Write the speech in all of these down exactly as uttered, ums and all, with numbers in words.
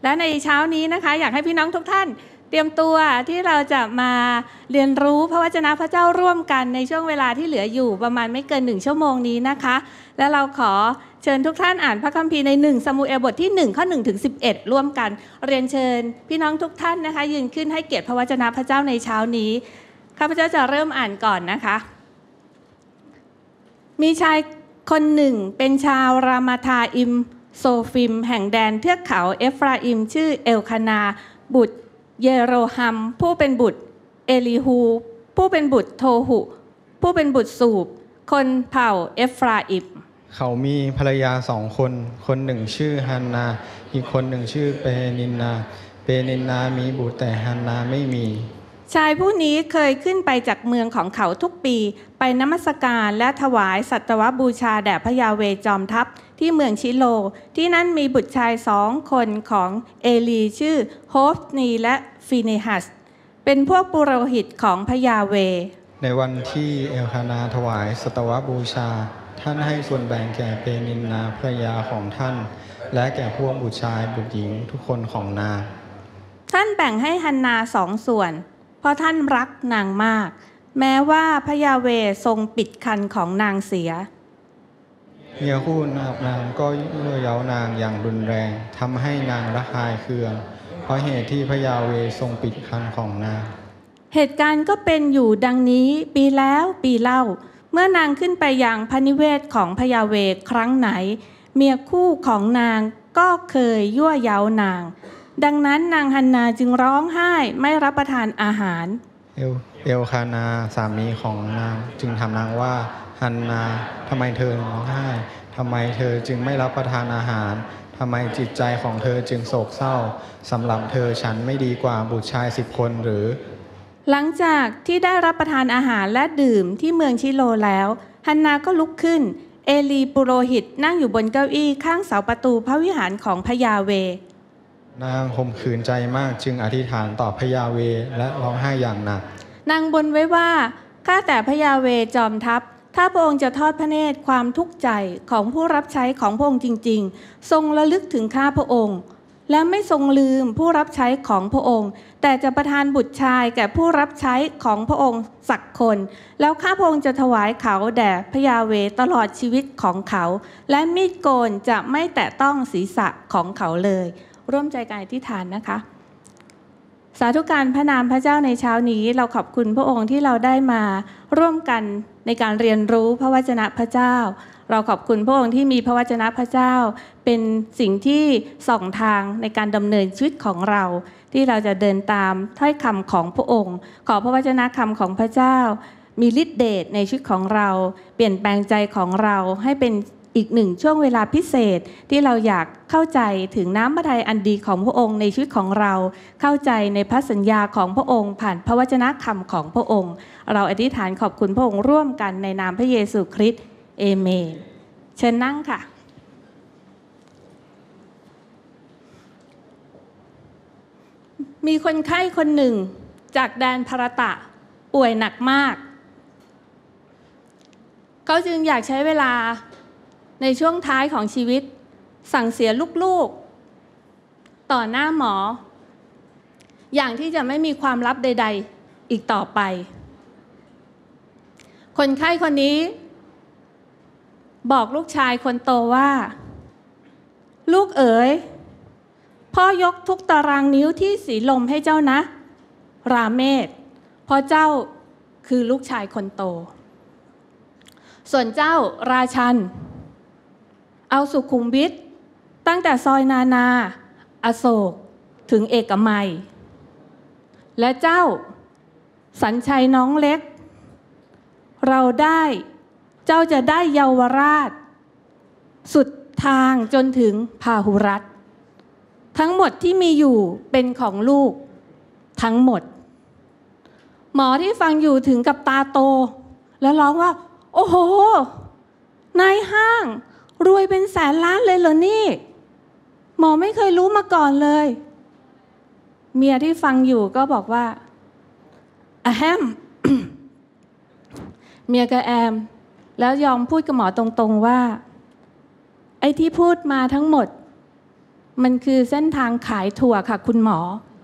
และในเช้านี้นะคะอยากให้พี่น้องทุกท่านเตรียมตัวที่เราจะมาเรียนรู้พระวจนะพระเจ้าร่วมกันในช่วงเวลาที่เหลืออยู่ประมาณไม่เกินหนึ่งชั่วโมงนี้นะคะและเราขอเชิญทุกท่านอ่านพระคัมภีร์ในหนึ่งซามูเอลบทที่หนึ่งข้อหนึ่งถึงสิบเอ็ดร่วมกันเรียนเชิญพี่น้องทุกท่านนะคะยืนขึ้นให้เกียรติพระวจนะพระเจ้าในเช้านี้ข้าพเจ้าจะเริ่มอ่านก่อนนะคะมีชายคนหนึ่งเป็นชาวรามาธาอิมโซฟิมแห่งแดนเทือกเขาเอฟราอิมชื่อเอลคานาบุตรเยโรฮัมผู้เป็นบุตรเอลีฮูผู้เป็นบุตรโทหุผู้เป็นบุตรสูบคนเผ่าเอฟราอิมเขามีภรรยาสองคนคนหนึ่งชื่อฮันนาอีกคนหนึ่งชื่อเปนินนาเปนินนามีบุตรแต่ฮันนาไม่มีชายผู้นี้เคยขึ้นไปจากเมืองของเขาทุกปีไปนมัสการและถวายสัตวบูชาแด่พระยาเวจอมทัพที่เมืองชิโลที่นั่นมีบุตรชายสองคนของเอลีชื่อโฮฟนีและฟีเนฮัสเป็นพวกปุโรหิตของพระยาเวในวันที่เอลคานาถวายสัตวบูชาท่านให้ส่วนแบ่งแก่เปนินนาภรรยาของท่านและแก่พวกบุตรชายบุตรหญิงทุกคนของนางท่านแบ่งให้ฮันนาสองส่วนเพราะท่านรักนางมากแม้ว่าพระยาเวทรงปิดคันของนางเสียเมียคู่นางก็ยั่วเย้านางอย่างรุนแรงทำให้นางระคายเคืองเพราะเหตุที่พระยาเวทรงปิดคันของนางเหตุการณ์ก็เป็นอยู่ดังนี้ปีแล้วปีเล่าเมื่อนางขึ้นไปยังพระนิเวศของพระยาเวครั้งไหนเมียคู่ของนางก็เคยยั่วเย้านางดังนั้นนางฮันนาจึงร้องไห้ไม่รับประทานอาหารเอลเอลคานาสามีของนางจึงถามนางว่าฮันนาทำไมเธอร้องไห้ทำไมเธอจึงไม่รับประทานอาหารทำไมจิตใจของเธอจึงโศกเศร้าสำหรับเธอฉันไม่ดีกว่าบุตรชายสิบคนหรือหลังจากที่ได้รับประทานอาหารและดื่มที่เมืองชิโลแล้วฮันนาก็ลุกขึ้นเอลีปุโรหิตนั่งอยู่บนเก้าอี้ข้างเสาประตูพระวิหารของพระยาเวนางข่มขืนใจมากจึงอธิษฐานต่อพระยาเวและร้องไห้อย่างหนักนางบนไว้ว่าข้าแต่พระยาเวจอมทัพถ้าพระองค์จะทอดพระเนตรความทุกข์ใจของผู้รับใช้ของพระองค์จริงๆทรงระลึกถึงข้าพระองค์และไม่ทรงลืมผู้รับใช้ของพระองค์แต่จะประทานบุตรชายแก่ผู้รับใช้ของพระองค์สักคนแล้วข้าพระองค์จะถวายเขาแด่พระยาเวตลอดชีวิตของเขาและมีดโกนจะไม่แตะต้องศีรษะของเขาเลยร่วมใจกันอธิษฐานนะคะสาธุการพระนามพระเจ้าในเช้านี้เราขอบคุณพระองค์ที่เราได้มาร่วมกันในการเรียนรู้พระวจนะพระเจ้าเราขอบคุณพระองค์ที่มีพระวจนะพระเจ้าเป็นสิ่งที่ส่องทางในการดำเนินชีวิตของเราที่เราจะเดินตามถ้อยคำของพระองค์ขอพระวจนะคำของพระเจ้ามีฤทธิ์เดชในชีวิตของเราเปลี่ยนแปลงใจของเราให้เป็นอีกหนึ่งช่วงเวลาพิเศษที่เราอยากเข้าใจถึงน้ำพระทัยอันดีของพระองค์ในชีวิตของเราเข้าใจในพระสัญญาของพระองค์ผ่านพระวจนะคำของพระองค์เราอธิษฐานขอบคุณพระองค์ร่วมกันในนามพระเยซูคริสต์เอเมนเชิญนั่งค่ะมีคนไข้คนหนึ่งจากแดนภารตะป่วยหนักมากเขาจึงอยากใช้เวลาในช่วงท้ายของชีวิตสั่งเสียลูกๆต่อหน้าหมออย่างที่จะไม่มีความลับใดๆอีกต่อไปคนไข้คนนี้บอกลูกชายคนโตว่าลูกเอ๋ยพ่อยกทุกตารางนิ้วที่สีลมให้เจ้านะราเมศเพราะเจ้าคือลูกชายคนโตส่วนเจ้าราชันเอาสุขุมวิทตั้งแต่ซอยนานาอโศกถึงเอกมัยและเจ้าสัญชัยน้องเล็กเราได้เจ้าจะได้เยาวราชสุดทางจนถึงพาหุรัตน์ทั้งหมดที่มีอยู่เป็นของลูกทั้งหมดหมอที่ฟังอยู่ถึงกับตาโตแล้วร้องว่าโอ้โหนายห้างรวยเป็นแสนล้านเลยเหรอนี่หมอไม่เคยรู้มาก่อนเลยเมียที่ฟังอยู่ก็บอกว่าอะแฮม เมียกับแอมแล้วยอมพูดกับหมอตรงๆว่าไอ้ที่พูดมาทั้งหมดมันคือเส้นทางขายถั่วค่ะคุณหมอ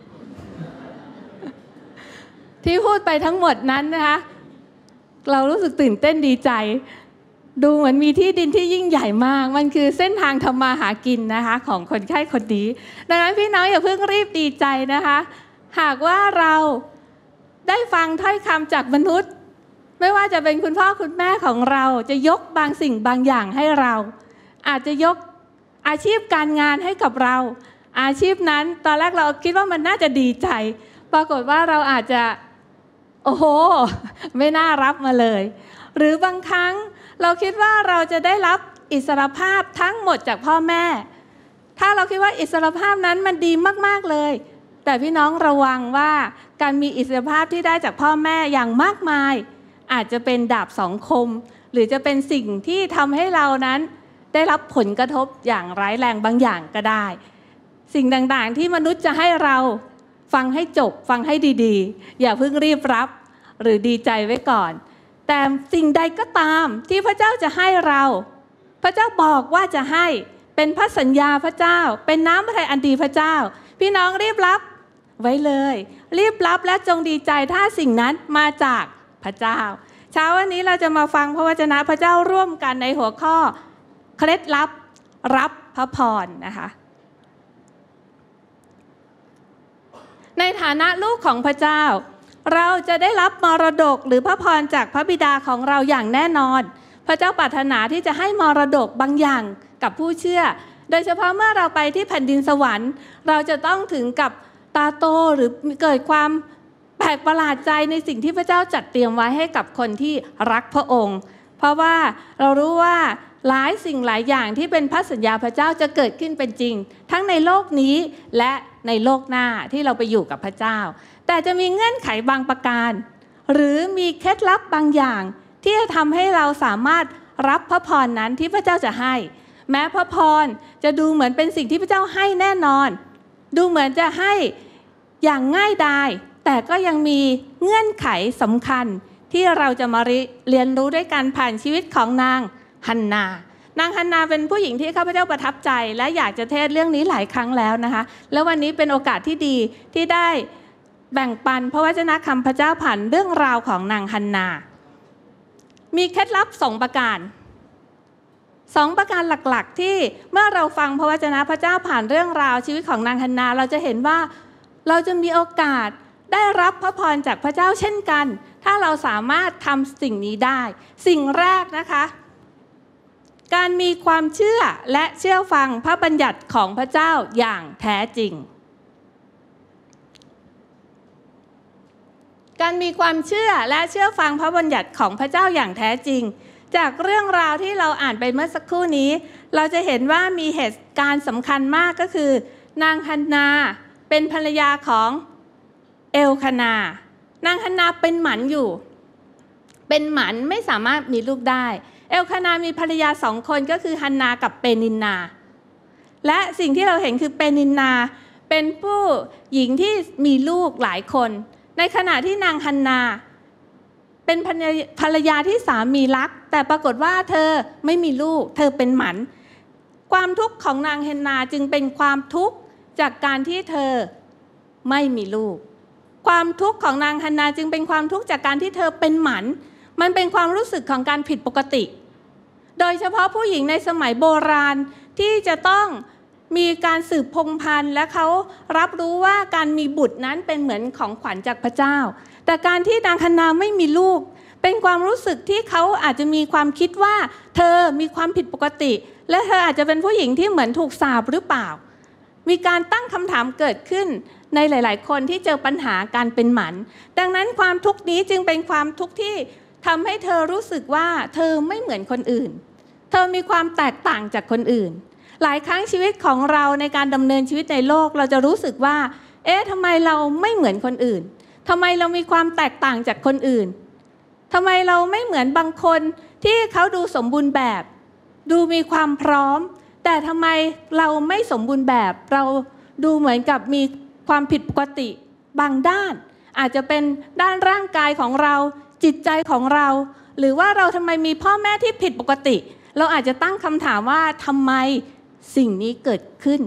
ที่พูดไปทั้งหมดนั้นนะคะเรารู้สึกตื่นเต้นดีใจดูเหมือนมีที่ดินที่ยิ่งใหญ่มากมันคือเส้นทางทำมาหากินนะคะของคนไข้คนนี้ดังนั้นพี่น้องอย่าเพิ่งรีบดีใจนะคะหากว่าเราได้ฟังถ้อยคำจากมนุษย์ไม่ว่าจะเป็นคุณพ่อคุณแม่ของเราจะยกบางสิ่งบางอย่างให้เราอาจจะยกอาชีพการงานให้กับเราอาชีพนั้นตอนแรกเราคิดว่ามันน่าจะดีใจปรากฏว่าเราอาจจะโอ้โหไม่น่ารับมาเลยหรือบางครั้งเราคิดว่าเราจะได้รับอิสรภาพทั้งหมดจากพ่อแม่ถ้าเราคิดว่าอิสรภาพนั้นมันดีมากๆเลยแต่พี่น้องระวังว่าการมีอิสรภาพที่ได้จากพ่อแม่อย่างมากมายอาจจะเป็นดาบสองคมหรือจะเป็นสิ่งที่ทำให้เรานั้นได้รับผลกระทบอย่างร้ายแรงบางอย่างก็ได้สิ่งต่างๆที่มนุษย์จะให้เราฟังให้จบฟังให้ดีๆอย่าเพิ่งรีบรับหรือดีใจไว้ก่อนแต่สิ่งใดก็ตามที่พระเจ้าจะให้เราพระเจ้าบอกว่าจะให้เป็นพระสัญญาพระเจ้าเป็นน้ำพระทัยอันดีพระเจ้าพี่น้องรีบรับไว้เลยรีบรับและจงดีใจถ้าสิ่งนั้นมาจากพระเจ้าเช้าวันนี้เราจะมาฟังพระวจนะพระเจ้าร่วมกันในหัวข้อเคล็ดลับรับพระพรนะคะในฐานะลูกของพระเจ้าเราจะได้รับมรดกหรือพระพรจากพระบิดาของเราอย่างแน่นอนพระเจ้าปรารถนาที่จะให้มรดกบางอย่างกับผู้เชื่อโดยเฉพาะเมื่อเราไปที่แผ่นดินสวรรค์เราจะต้องถึงกับตาโตหรือเกิดความแปลกประหลาดใจในสิ่งที่พระเจ้าจัดเตรียมไว้ให้กับคนที่รักพระองค์เพราะว่าเรารู้ว่าหลายสิ่งหลายอย่างที่เป็นพันธสัญญาพระเจ้าจะเกิดขึ้นเป็นจริงทั้งในโลกนี้และในโลกหน้าที่เราไปอยู่กับพระเจ้าแต่จะมีเงื่อนไขบางประการหรือมีเคล็ดลับบางอย่างที่จะทำให้เราสามารถรับพระพรนั้นที่พระเจ้าจะให้แม้พระพรจะดูเหมือนเป็นสิ่งที่พระเจ้าให้แน่นอนดูเหมือนจะให้อย่างง่ายดายแต่ก็ยังมีเงื่อนไขสำคัญที่เราจะมาเรียนรู้ด้วยกันผ่านชีวิตของนางฮันนานางฮันนาเป็นผู้หญิงที่ข้าพเจ้าประทับใจและอยากจะเทศเรื่องนี้หลายครั้งแล้วนะคะแล้ววันนี้เป็นโอกาสที่ดีที่ได้แบ่งปันพระวจนะคำพระเจ้าผ่านเรื่องราวของนางฮันนามีเคล็ดลับสองประการสองประการหลักๆที่เมื่อเราฟังพระวจนะพระเจ้าผ่านเรื่องราวชีวิตของนางฮันนาเราจะเห็นว่าเราจะมีโอกาสได้รับพระพรจากพระเจ้าเช่นกันถ้าเราสามารถทำสิ่งนี้ได้สิ่งแรกนะคะการมีความเชื่อและเชื่อฟังพระบัญญัติของพระเจ้าอย่างแท้จริงการมีความเชื่อและเชื่อฟังพระบัญญัติของพระเจ้าอย่างแท้จริงจากเรื่องราวที่เราอ่านไปเมื่อสักครู่นี้เราจะเห็นว่ามีเหตุการณ์สำคัญมากก็คือนางฮันนาเป็นภรรยาของเอลคานานางฮันนาเป็นหมันอยู่เป็นหมันไม่สามารถมีลูกได้เอลคานามีภรรยาสองคนก็คือฮันนากับเปนินนาและสิ่งที่เราเห็นคือเปนินนาเป็นผู้หญิงที่มีลูกหลายคนในขณะที่นางฮันนาเป็นภรรยาที่สามีรักแต่ปรากฏว่าเธอไม่มีลูกเธอเป็นหมันความทุกข์ของนางฮันนาจึงเป็นความทุกข์จากการที่เธอไม่มีลูกความทุกข์ของนางฮันนาจึงเป็นความทุกข์จากการที่เธอเป็นหมันมันเป็นความรู้สึกของการผิดปกติโดยเฉพาะผู้หญิงในสมัยโบราณที่จะต้องมีการสืบพงศ์พันธุ์และเขารับรู้ว่าการมีบุตรนั้นเป็นเหมือนของขวัญจากพระเจ้าแต่การที่นางฮันนาไม่มีลูกเป็นความรู้สึกที่เขาอาจจะมีความคิดว่าเธอมีความผิดปกติและเธออาจจะเป็นผู้หญิงที่เหมือนถูกสาปหรือเปล่ามีการตั้งคำถามเกิดขึ้นในหลายๆคนที่เจอปัญหาการเป็นหมันดังนั้นความทุกข์นี้จึงเป็นความทุกข์ที่ทำให้เธอรู้สึกว่าเธอไม่เหมือนคนอื่นเธอมีความแตกต่างจากคนอื่นหลายครั้งชีวิตของเราในการดำเนินชีวิตในโลกเราจะรู้สึกว่าเอ๊ะทำไมเราไม่เหมือนคนอื่นทำไมเรามีความแตกต่างจากคนอื่นทำไมเราไม่เหมือนบางคนที่เขาดูสมบูรณ์แบบดูมีความพร้อมแต่ทำไมเราไม่สมบูรณ์แบบเราดูเหมือนกับมีความผิดปกติบางด้านอาจจะเป็นด้านร่างกายของเราจิตใจของเราหรือว่าเราทำไมมีพ่อแม่ที่ผิดปกติเราอาจจะตั้งคำถามว่าทำไมสิ่งนี้เกิดขึ้น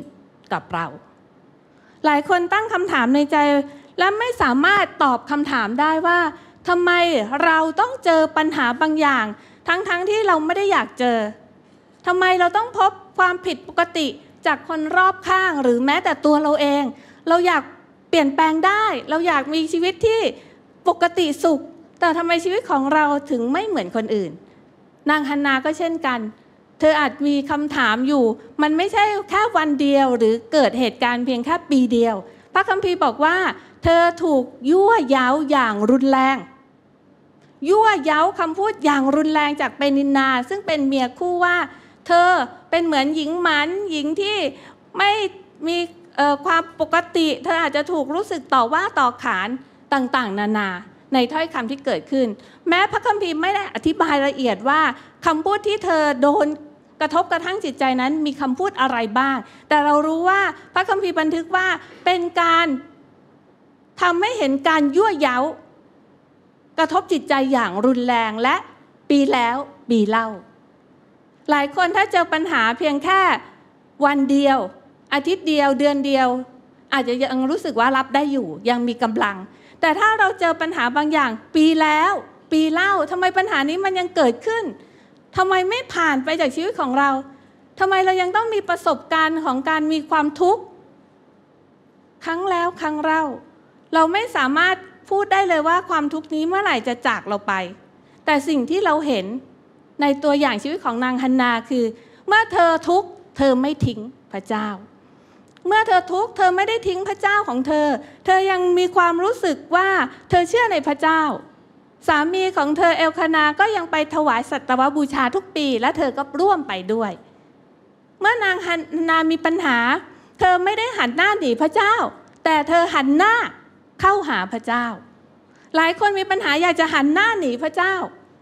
กับเราหลายคนตั้งคำถามในใจและไม่สามารถตอบคำถามได้ว่าทำไมเราต้องเจอปัญหาบางอย่างทั้งๆ ท, ที่เราไม่ได้อยากเจอทำไมเราต้องพบความผิดปกติจากคนรอบข้างหรือแม้แต่ตัวเราเองเราอยากเปลี่ยนแปลงได้เราอยากมีชีวิตที่ปกติสุขแต่ทำไมชีวิตของเราถึงไม่เหมือนคนอื่นนางฮันนาก็เช่นกันเธออาจมีคำถามอยู่มันไม่ใช่แค่วันเดียวหรือเกิดเหตุการณ์เพียงแค่ปีเดียวพระคัมภีร์บอกว่าเธอถูกยั่วเย้าอย่างรุนแรงยั่วเย้าคำพูดอย่างรุนแรงจากเปนินนาซึ่งเป็นเมียคู่ว่าเธอเป็นเหมือนหญิงหมันหญิงที่ไม่มีความปกติเธออาจจะถูกรู้สึกต่อว่าต่อขานต่างๆนานาในถ้อยคำที่เกิดขึ้นแม้พระคัมภีร์ไม่ได้อธิบายละเอียดว่าคำพูดที่เธอโดนกระทบกระทั่งจิตใจนั้นมีคำพูดอะไรบ้างแต่เรารู้ว่าพระคัมภีร์บันทึกว่าเป็นการทำให้เห็นการยั่วเย้ากระทบจิตใจอย่างรุนแรงและปีแล้วปีเล่าหลายคนถ้าเจอปัญหาเพียงแค่วันเดียวอาทิตย์เดียวเดือนเดียวอาจจะยังรู้สึกว่ารับได้อยู่ยังมีกำลังแต่ถ้าเราเจอปัญหาบางอย่างปีแล้วปีเล่าทำไมปัญหานี้มันยังเกิดขึ้นทำไมไม่ผ่านไปจากชีวิตของเราทำไมเรายังต้องมีประสบการณ์ของการมีความทุกข์ครั้งแล้วครั้งเล่าเราไม่สามารถพูดได้เลยว่าความทุกข์นี้เมื่อไหร่จะจากเราไปแต่สิ่งที่เราเห็นในตัวอย่างชีวิตของนางฮันนาคือเมื่อเธอทุกข์เธอไม่ทิ้งพระเจ้าเมื่อเธอทุกข์เธอไม่ได้ทิ้งพระเจ้าของเธอเธอยังมีความรู้สึกว่าเธอเชื่อในพระเจ้าสามีของเธอเอลคานาก็ยังไปถวายสัตวบูชาทุกปีและเธอก็ร่วมไปด้วยเมื่อนางฮันนามีปัญหาเธอไม่ได้หันหน้าหนีพระเจ้าแต่เธอหันหน้าเข้าหาพระเจ้าหลายคนมีปัญหาอยากจะหันหน้าหนีพระเจ้า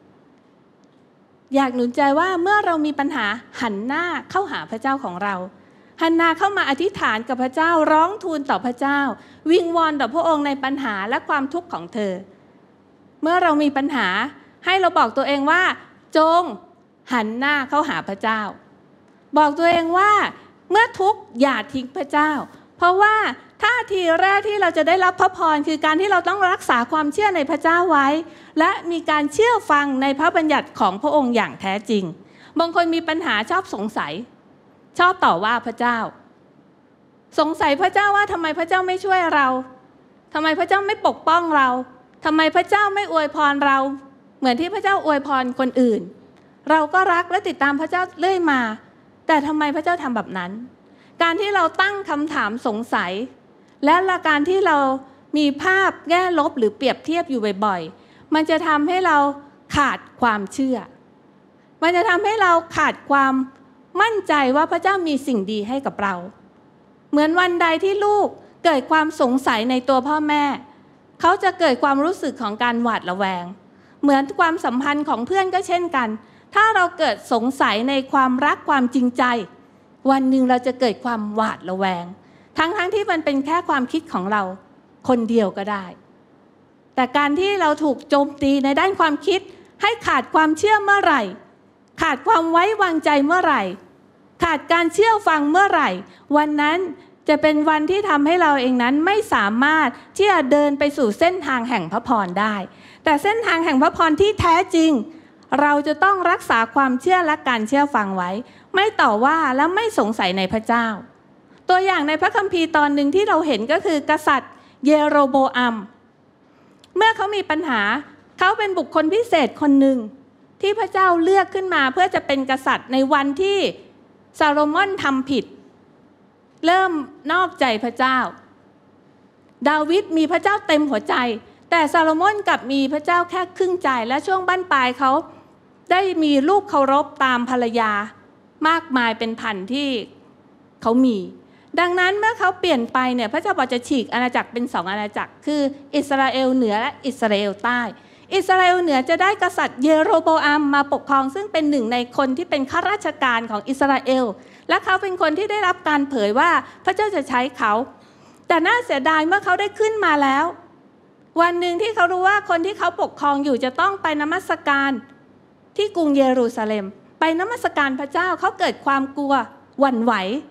อยากหนุนใจว่าเมื่อเรามีปัญหาหันหน้าเข้าหาพระเจ้าของเราฮันนาเข้ามาอธิษฐานกับพระเจ้าร้องทูลต่อพระเจ้าวิงวอนต่อพระองค์ในปัญหาและความทุกข์ของเธอเมื่อเรามีปัญหาให้เราบอกตัวเองว่าจงหันหน้าเข้าหาพระเจ้าบอกตัวเองว่าเมื่อทุกข์อย่าทิ้งพระเจ้าเพราะว่าท่าทีแรกที่เราจะได้รับพระพรคือการที่เราต้องรักษาความเชื่อในพระเจ้าไว้และมีการเชื่อฟังในพระบัญญัติของพระองค์อย่างแท้จริงบางคนมีปัญหาชอบสงสัยชอบต่อว่าพระเจ้าสงสัยพระเจ้าว่าทำไมพระเจ้าไม่ช่วยเราทำไมพระเจ้าไม่ปกป้องเราทำไมพระเจ้าไม่อวยพรเราเหมือนที่พระเจ้าอวยพรคนอื่นเราก็รักและติดตามพระเจ้าเรื่อยมาแต่ทำไมพระเจ้าทำแบบนั้นการที่เราตั้งคำถามสงสัยและการที่เรามีภาพแง่ลบหรือเปรียบเทียบอยู่บ่อยๆมันจะทำให้เราขาดความเชื่อมันจะทำให้เราขาดความมั่นใจว่าพระเจ้ามีสิ่งดีให้กับเราเหมือนวันใดที่ลูกเกิดความสงสัยในตัวพ่อแม่เขาจะเกิดความรู้สึกของการหวาดระแวงเหมือนความสัมพันธ์ของเพื่อนก็เช่นกันถ้าเราเกิดสงสัยในความรักความจริงใจวันหนึ่งเราจะเกิดความหวาดระแวงทั้งๆ ท, ที่มันเป็นแค่ความคิดของเราคนเดียวก็ได้แต่การที่เราถูกโจมตีในด้านความคิดให้ขาดความเชื่อเมื่อไหร่ขาดความไว้วางใจเมื่อไหร่ขาดการเชื่อฟังเมื่อไหร่วันนั้นจะเป็นวันที่ทำให้เราเองนั้นไม่สามารถที่จะเดินไปสู่เส้นทางแห่งพระพรได้แต่เส้นทางแห่งพระพรที่แท้จริงเราจะต้องรักษาความเชื่อและการเชื่อฟังไว้ไม่ต่อว่าและไม่สงสัยในพระเจ้าตัวอย่างในพระคัมภีร์ตอนหนึ่งที่เราเห็นก็คือกษัตริย์เยโรโบอัมเมื่อเขามีปัญหาเขาเป็นบุคคลพิเศษคนหนึ่งที่พระเจ้าเลือกขึ้นมาเพื่อจะเป็นกษัตริย์ในวันที่ซาโลมอนทำผิดเริ่มนอกใจพระเจ้าดาวิดมีพระเจ้าเต็มหัวใจแต่ซาโลมอนกลับมีพระเจ้าแค่ครึ่งใจและช่วงบั้นปลายเขาได้มีลูกเคารพตามภรรยามากมายเป็นพันที่เขามีดังนั้นเมื่อเขาเปลี่ยนไปเนี่ยพระเจ้าบอกจะฉีกอาณาจักรเป็นสองอาณาจักรคืออิสราเอลเหนือและอิสราเอลใต้อิสราเอลเหนือจะได้กษัตริย์เยโรโบอัมมาปกครองซึ่งเป็นหนึ่งในคนที่เป็นข้าราชการของอิสราเอลและเขาเป็นคนที่ได้รับการเผยว่าพระเจ้าจะใช้เขาแต่น่าเสียดายเมื่อเขาได้ขึ้นมาแล้ววันหนึ่งที่เขารู้ว่าคนที่เขาปกครองอยู่จะต้องไปนมัสการที่กรุงเยรูซาเล็มไปนมัสการพระเจ้าเขาเกิดความกลัวหวั่นไหว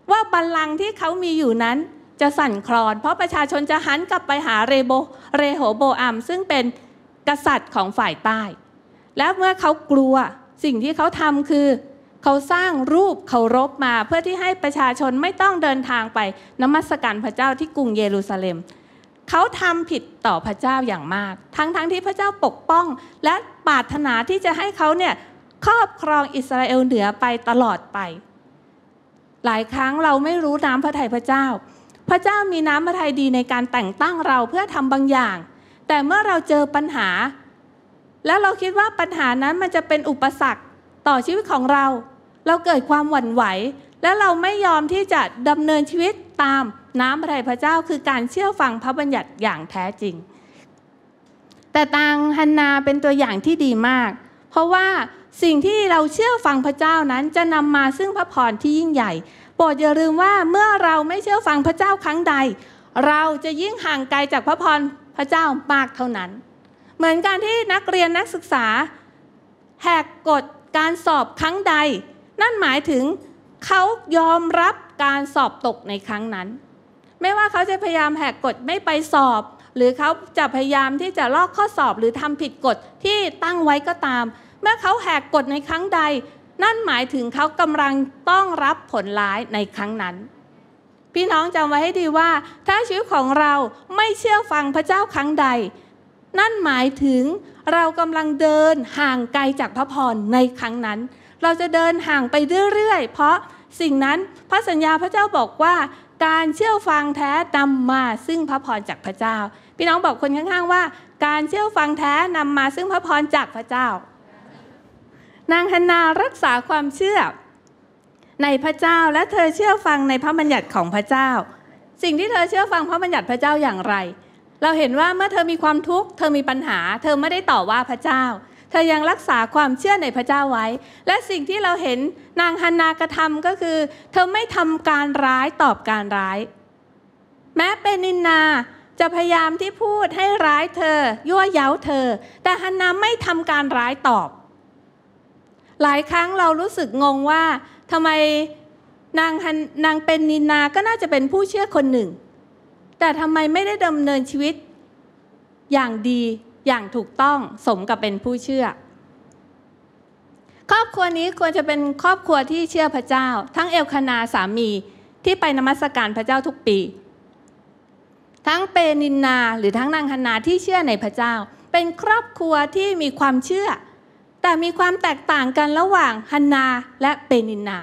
ว่าบัลลังก์ที่เขามีอยู่นั้นจะสั่นคลอนเพราะประชาชนจะหันกลับไปหาเรโบเรโหโบอัมซึ่งเป็นกษัตริย์ของฝ่ายใต้และเมื่อเขากลัวสิ่งที่เขาทำคือเขาสร้างรูปเคารพมาเพื่อที่ให้ประชาชนไม่ต้องเดินทางไปนมัสการพระเจ้าที่กรุงเยรูซาเล็มเขาทำผิดต่อพระเจ้าอย่างมากทั้งๆ ท, ที่พระเจ้าปกป้องและปรารถนาที่จะให้เขาเนี่ยครอบครองอิสราเอลเหนือไปตลอดไปหลายครั้งเราไม่รู้น้ำพระทัยพระเจ้าพระเจ้ามีน้ำพระทัยดีในการแต่งตั้งเราเพื่อทำบางอย่างแต่เมื่อเราเจอปัญหาแล้วเราคิดว่าปัญหานั้นมันจะเป็นอุปสรรคต่อชีวิตของเราเราเกิดความหวั่นไหวและเราไม่ยอมที่จะดำเนินชีวิตตามน้ำพระทัยพระเจ้าคือการเชื่อฟังพระบัญญัติอย่างแท้จริงแต่นางฮันนาเป็นตัวอย่างที่ดีมากเพราะว่าสิ่งที่เราเชื่อฟังพระเจ้านั้นจะนำมาซึ่งพระพรที่ยิ่งใหญ่โปรดอย่าลืมว่าเมื่อเราไม่เชื่อฟังพระเจ้าครั้งใดเราจะยิ่งห่างไกลจากพระพรพระเจ้ามากเท่านั้นเหมือนการที่นักเรียนนักศึกษาแหกกฎการสอบครั้งใดนั่นหมายถึงเขายอมรับการสอบตกในครั้งนั้นไม่ว่าเขาจะพยายามแหกกฎไม่ไปสอบหรือเขาจะพยายามที่จะลอกข้อสอบหรือทำผิดกฎที่ตั้งไว้ก็ตามเมื่อเขาแหกกฎในครั้งใดนั่นหมายถึงเขากำลังต้องรับผลร้ายในครั้งนั้นพี่น้องจำไว้ให้ดีว่าถ้าชีวิตของเราไม่เชื่อฟังพระเจ้าครั้งใดนั่นหมายถึงเรากำลังเดินห่างไกลจากพระพรในครั้งนั้นเราจะเดินห่างไปเรื่อยๆเพราะสิ่งนั้นพระสัญญาพระเจ้าบอกว่าการเชื่อฟังแท้นำมาซึ่งพระพรจากพระเจ้าพี่น้องบอกคนข้างๆว่าการเชื่อฟังแท้นำมาซึ่งพระพรจากพระเจ้านางฮันนารักษาความเชื่อในพระเจ้าและเธอเชื่อฟังในพระบัญญัติของพระเจ้าสิ่งที่เธอเชื่อฟังพระบัญญัติพระเจ้าอย่างไรเราเห็นว่าเมื่อเธอมีความทุกข์เธอมีปัญหาเธอไม่ได้ต่อว่าพระเจ้าเธอยังรักษาความเชื่อในพระเจ้าไว้และสิ่งที่เราเห็นนางฮันนากระทำก็คือเธอไม่ทำการร้ายตอบการร้ายแม้เป็นนินนาจะพยายามที่พูดให้ร้ายเธอยั่วเย้าเธอแต่ฮันนาไม่ทำการร้ายตอบหลายครั้งเรารู้สึกงงว่าทำไมนางนางเป็นนินนาก็น่าจะเป็นผู้เชื่อคนหนึ่งแต่ทำไมไม่ได้ดำเนินชีวิตอย่างดีอย่างถูกต้องสมกับเป็นผู้เชื่อครอบครัวนี้ควรจะเป็นครอบครัวที่เชื่อพระเจ้าทั้งเอลคานาสามีที่ไปนมัสการพระเจ้าทุกปีทั้งเปนินนาหรือทั้งนางฮันนาที่เชื่อในพระเจ้าเป็นครอบครัวที่มีความเชื่อแต่มีความแตกต่างกันระหว่างฮันนาและเปนินนา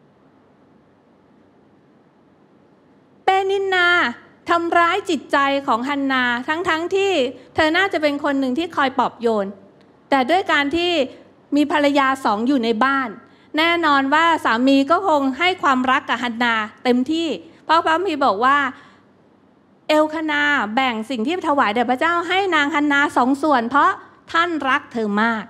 เปนินนาทำร้ายจิตใจของฮันนาทั้งๆ ท, ที่เธอน่าจะเป็นคนหนึ่งที่คอยปลอบโยนแต่ด้วยการที่มีภรรยาสองอยู่ในบ้านแน่นอนว่าสามีก็คงให้ความรักกับฮันนาเต็มที่เพราะพระคัมภีร์บอกว่าเอลคานาแบ่งสิ่งที่ถวายแด่พระเจ้าให้นางฮันนาสองส่วนเพราะท่านรักเธอมาก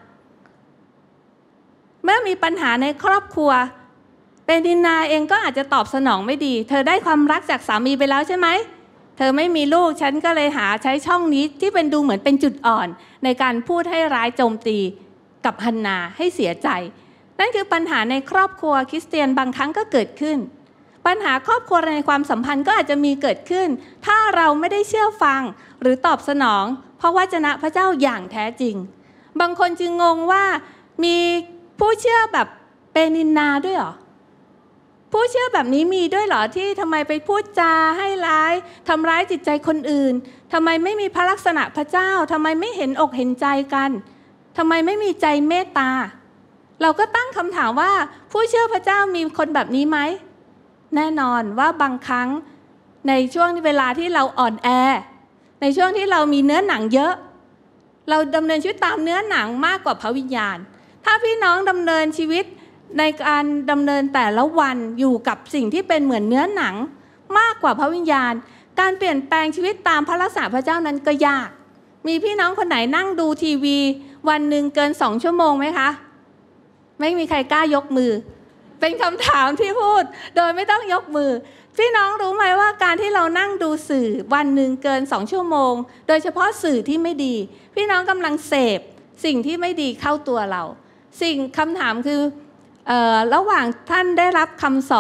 เมื่อมีปัญหาในครอบครัวเปนินนาเองก็อาจจะตอบสนองไม่ดีเธอได้ความรักจากสามีไปแล้วใช่ไหมเธอไม่มีลูกฉันก็เลยหาใช้ช่องนี้ที่เป็นดูเหมือนเป็นจุดอ่อนในการพูดให้ร้ายโจมตีกับฮันนาให้เสียใจนั่นคือปัญหาในครอบครัวคริสเตียนบางครั้งก็เกิดขึ้นปัญหาครอบครัวในความสัมพันธ์ก็อาจจะมีเกิดขึ้นถ้าเราไม่ได้เชื่อฟังหรือตอบสนองเพราะวจนะพระเจ้าอย่างแท้จริงบางคนจึงงงว่ามีผู้เชื่อแบบเปนินนาด้วยเหรอผู้เชื่อแบบนี้มีด้วยเหรอที่ทำไมไปพูดจาให้ร้ายทำร้ายจิตใจคนอื่นทำไมไม่มีพระลักษณะพระเจ้าทำไมไม่เห็นอกเห็นใจกันทำไมไม่มีใจเมตตาเราก็ตั้งคำถามว่าผู้เชื่อพระเจ้ามีคนแบบนี้ไหมแน่นอนว่าบางครั้งในช่วงเวลาที่เราอ่อนแอในช่วงที่เรามีเนื้อหนังเยอะเราดำเนินชีวิตตามเนื้อหนังมากกว่าพระวิญญาณถ้าพี่น้องดำเนินชีวิตในการดำเนินแต่ละวันอยู่กับสิ่งที่เป็นเหมือนเนื้อหนังมากกว่าพระวิญญาณการเปลี่ยนแปลงชีวิตตามพระลักษณะพระเจ้านั้นก็ยากมีพี่น้องคนไหนนั่งดูทีวีวันหนึ่งเกินสองชั่วโมงไหมคะไม่มีใครกล้ายกมือเป็นคำถามที่พูดโดยไม่ต้องยกมือพี่น้องรู้ไหมว่าการที่เรานั่งดูสื่อวันหนึ่งเกินสองชั่วโมงโดยเฉพาะสื่อที่ไม่ดีพี่น้องกำลังเสพสิ่งที่ไม่ดีเข้าตัวเราสิ่งคำถามคือเอ่อระหว่างท่านได้รับคำสอน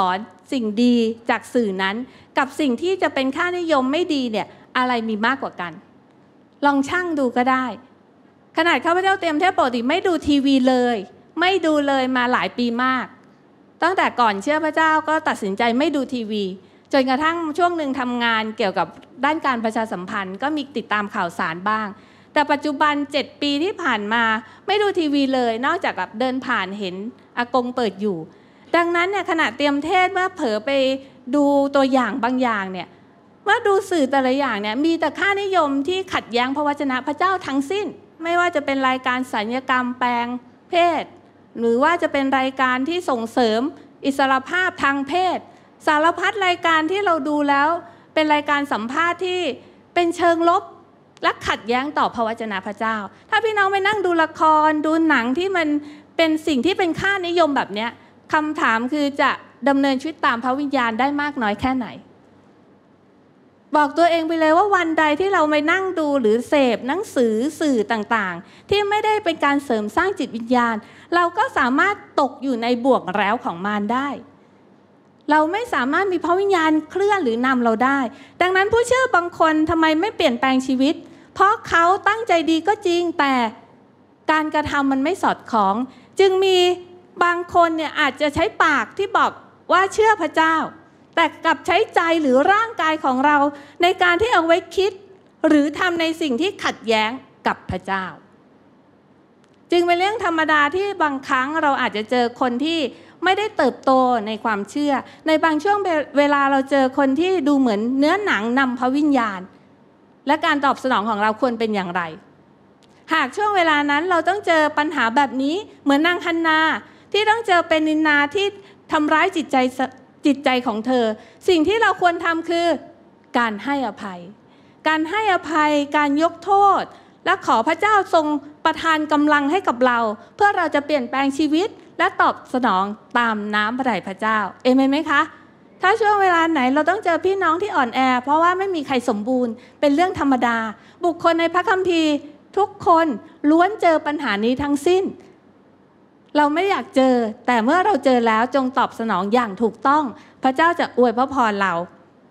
สิ่งดีจากสื่อนั้นกับสิ่งที่จะเป็นค่านิยมไม่ดีเนี่ยอะไรมีมากกว่ากันลองชั่งดูก็ได้ขนาดข้าพเจ้าเตรียมเทพปกติไม่ดูทีวีเลยไม่ดูเลยมาหลายปีมากตั้งแต่ก่อนเชื่อพระเจ้าก็ตัดสินใจไม่ดูทีวีจนกระทั่งช่วงหนึ่งทำงานเกี่ยวกับด้านการประชาสัมพันธ์ก็มีติดตามข่าวสารบ้างแต่ปัจจุบันเจ็ดปีที่ผ่านมาไม่ดูทีวีเลยนอกจากแบบเดินผ่านเห็นอากงเปิดอยู่ดังนั้นเนี่ยขณะเตรียมเทศเมื่อเผลอไปดูตัวอย่างบางอย่างเนี่ยเมื่อดูสื่อแต่ละอย่างเนี่ยมีแต่ค่านิยมที่ขัดแย้งพระวจนะพระเจ้าทั้งสิ้นไม่ว่าจะเป็นรายการสัญญกรรมแปลงเพศหรือว่าจะเป็นรายการที่ส่งเสริมอิสรภาพทางเพศสารพัดรายการที่เราดูแล้วเป็นรายการสัมภาษณ์ที่เป็นเชิงลบและขัดแย้งต่อพระวจนะพระเจ้าถ้าพี่น้องไปนั่งดูละครดูหนังที่มันเป็นสิ่งที่เป็นค่านิยมแบบนี้คำถามคือจะดำเนินชีวิตตามพระวิญญาณได้มากน้อยแค่ไหนบอกตัวเองไปเลยว่าวันใดที่เราไปนั่งดูหรือเสพหนังสือสื่อต่างๆที่ไม่ได้เป็นการเสริมสร้างจิตวิญญาณเราก็สามารถตกอยู่ในบ่วงแร้วของมารได้เราไม่สามารถมีพระวิญญาณเคลื่อนหรือนำเราได้ดังนั้นผู้เชื่อบางคนทำไมไม่เปลี่ยนแปลงชีวิตเพราะเขาตั้งใจดีก็จริงแต่การกระทำมันไม่สอดคล้องจึงมีบางคนเนี่ยอาจจะใช้ปากที่บอกว่าเชื่อพระเจ้าแต่กลับใช้ใจหรือร่างกายของเราในการที่เอาไว้คิดหรือทำในสิ่งที่ขัดแย้งกับพระเจ้าจึงเป็นเรื่องธรรมดาที่บางครั้งเราอาจจะเจอคนที่ไม่ได้เติบโตในความเชื่อในบางช่วงเวลาเราเจอคนที่ดูเหมือนเนื้อหนังนำพระวิญญาณและการตอบสนองของเราควรเป็นอย่างไรหากช่วงเวลานั้นเราต้องเจอปัญหาแบบนี้เหมือนนางฮันนาที่ต้องเจอเป็นนินนาที่ทำร้ายจิตใจจิตใจของเธอสิ่งที่เราควรทำคือการให้อภัยการให้อภัยการยกโทษและขอพระเจ้าทรงประทานกำลังให้กับเราเพื่อเราจะเปลี่ยนแปลงชีวิตและตอบสนองตามน้ำพระทัยพระเจ้าเอเมนไหมคะถ้าช่วงเวลาไหนเราต้องเจอพี่น้องที่อ่อนแอเพราะว่าไม่มีใครสมบูรณ์เป็นเรื่องธรรมดาบุคคลในพระคัมภีร์ทุกคนล้วนเจอปัญหานี้ทั้งสิ้นเราไม่อยากเจอแต่เมื่อเราเจอแล้วจงตอบสนองอย่างถูกต้องพระเจ้าจะอวยพระพรเรา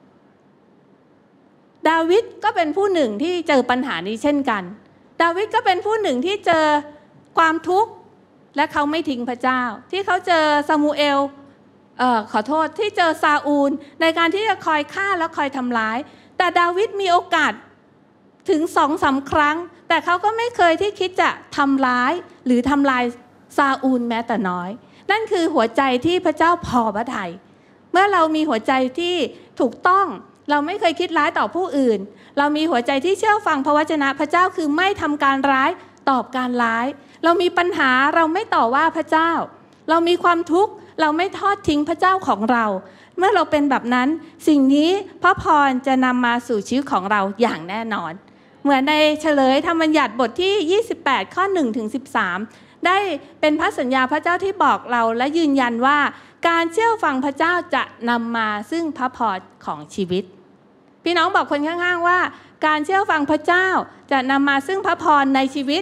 ดาวิดก็เป็นผู้หนึ่งที่เจอปัญหานี้เช่นกันดาวิดก็เป็นผู้หนึ่งที่เจอความทุกข์และเขาไม่ทิ้งพระเจ้าที่เขาเจอซามูเอลเอ่อขอโทษที่เจอซาอูลในการที่จะคอยฆ่าและคอยทำร้ายแต่ดาวิดมีโอกาสถึงสองสามครั้งแต่เขาก็ไม่เคยที่คิดจะทำร้ายหรือทำลายซาอูลแม้แต่น้อยนั่นคือหัวใจที่พระเจ้าพอพระทัยเมื่อเรามีหัวใจที่ถูกต้องเราไม่เคยคิดร้ายต่อผู้อื่นเรามีหัวใจที่เชื่อฟังพระวจนะพระเจ้าคือไม่ทำการร้ายตอบการร้ายเรามีปัญหาเราไม่ต่อว่าพระเจ้าเรามีความทุกข์เราไม่ทอดทิ้งพระเจ้าของเราเมื่อเราเป็นแบบนั้นสิ่งนี้พระพรจะนำมาสู่ชีวิตของเราอย่างแน่นอนเหมือนในเฉลยธรรมบัญญัติบทที่ยี่สิบแปดข้อหนึ่งถึงสิบสามได้เป็นพระสัญญาพระเจ้าที่บอกเราและยืนยันว่าการเชื่อฟังพระเจ้าจะนำมาซึ่งพระพรของชีวิตพี่น้องบอกคนข้างๆว่าการเชื่อฟังพระเจ้าจะนำมาซึ่งพระพรในชีวิต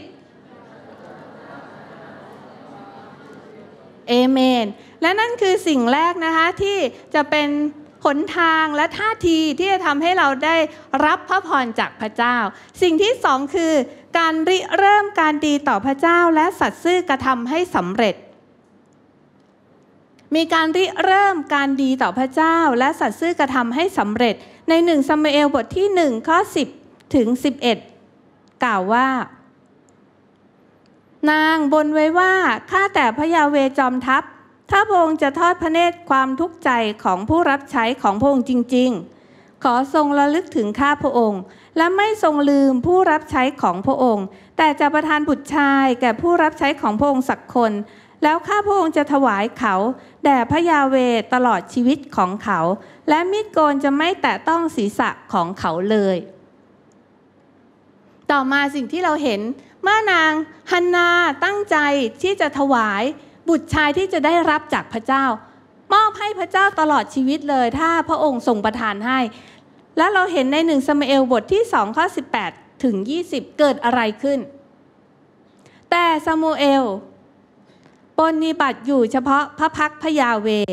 เอเมนและนั่นคือสิ่งแรกนะคะที่จะเป็นหนทางและท่าทีที่จะทำให้เราได้รับพระพรจากพระเจ้าสิ่งที่สองคือการริเริ่มการดีต่อพระเจ้าและสัตย์ซื่อกระทำให้สำเร็จมีการริเริ่มการดีต่อพระเจ้าและสัตย์ซื่อกระทำให้สำเร็จในหนึ่งซามูเอลบทที่หนึ่งข้อสิบถึงสิบเอ็ดกล่าวว่านางบนไว้ว่าข้าแต่พระยาเวจอมทัพถ้าพระองค์จะทอดพระเนตรความทุกข์ใจของผู้รับใช้ของพระองค์จริงๆขอทรงระลึกถึงข้าพระองค์และไม่ทรงลืมผู้รับใช้ของพระองค์แต่จะประทานบุตรชายแก่ผู้รับใช้ของพระองค์สักคนแล้วข้าพระองค์จะถวายเขาแด่พระยาเวตลอดชีวิตของเขาและมีดโกนจะไม่แตะต้องศีรษะของเขาเลยต่อมาสิ่งที่เราเห็นเมื่อนางฮันนาตั้งใจที่จะถวายบุตรชายที่จะได้รับจากพระเจ้ามอบให้พระเจ้าตลอดชีวิตเลยถ้าพระองค์ทรงประทานให้และเราเห็นในหนึ่งซามูเอลบทที่สองข้อสิบแปดถึงยี่สิบเกิดอะไรขึ้นแต่ซามูเอลปฏิบัติอยู่เฉพาะพระพักพระยาเว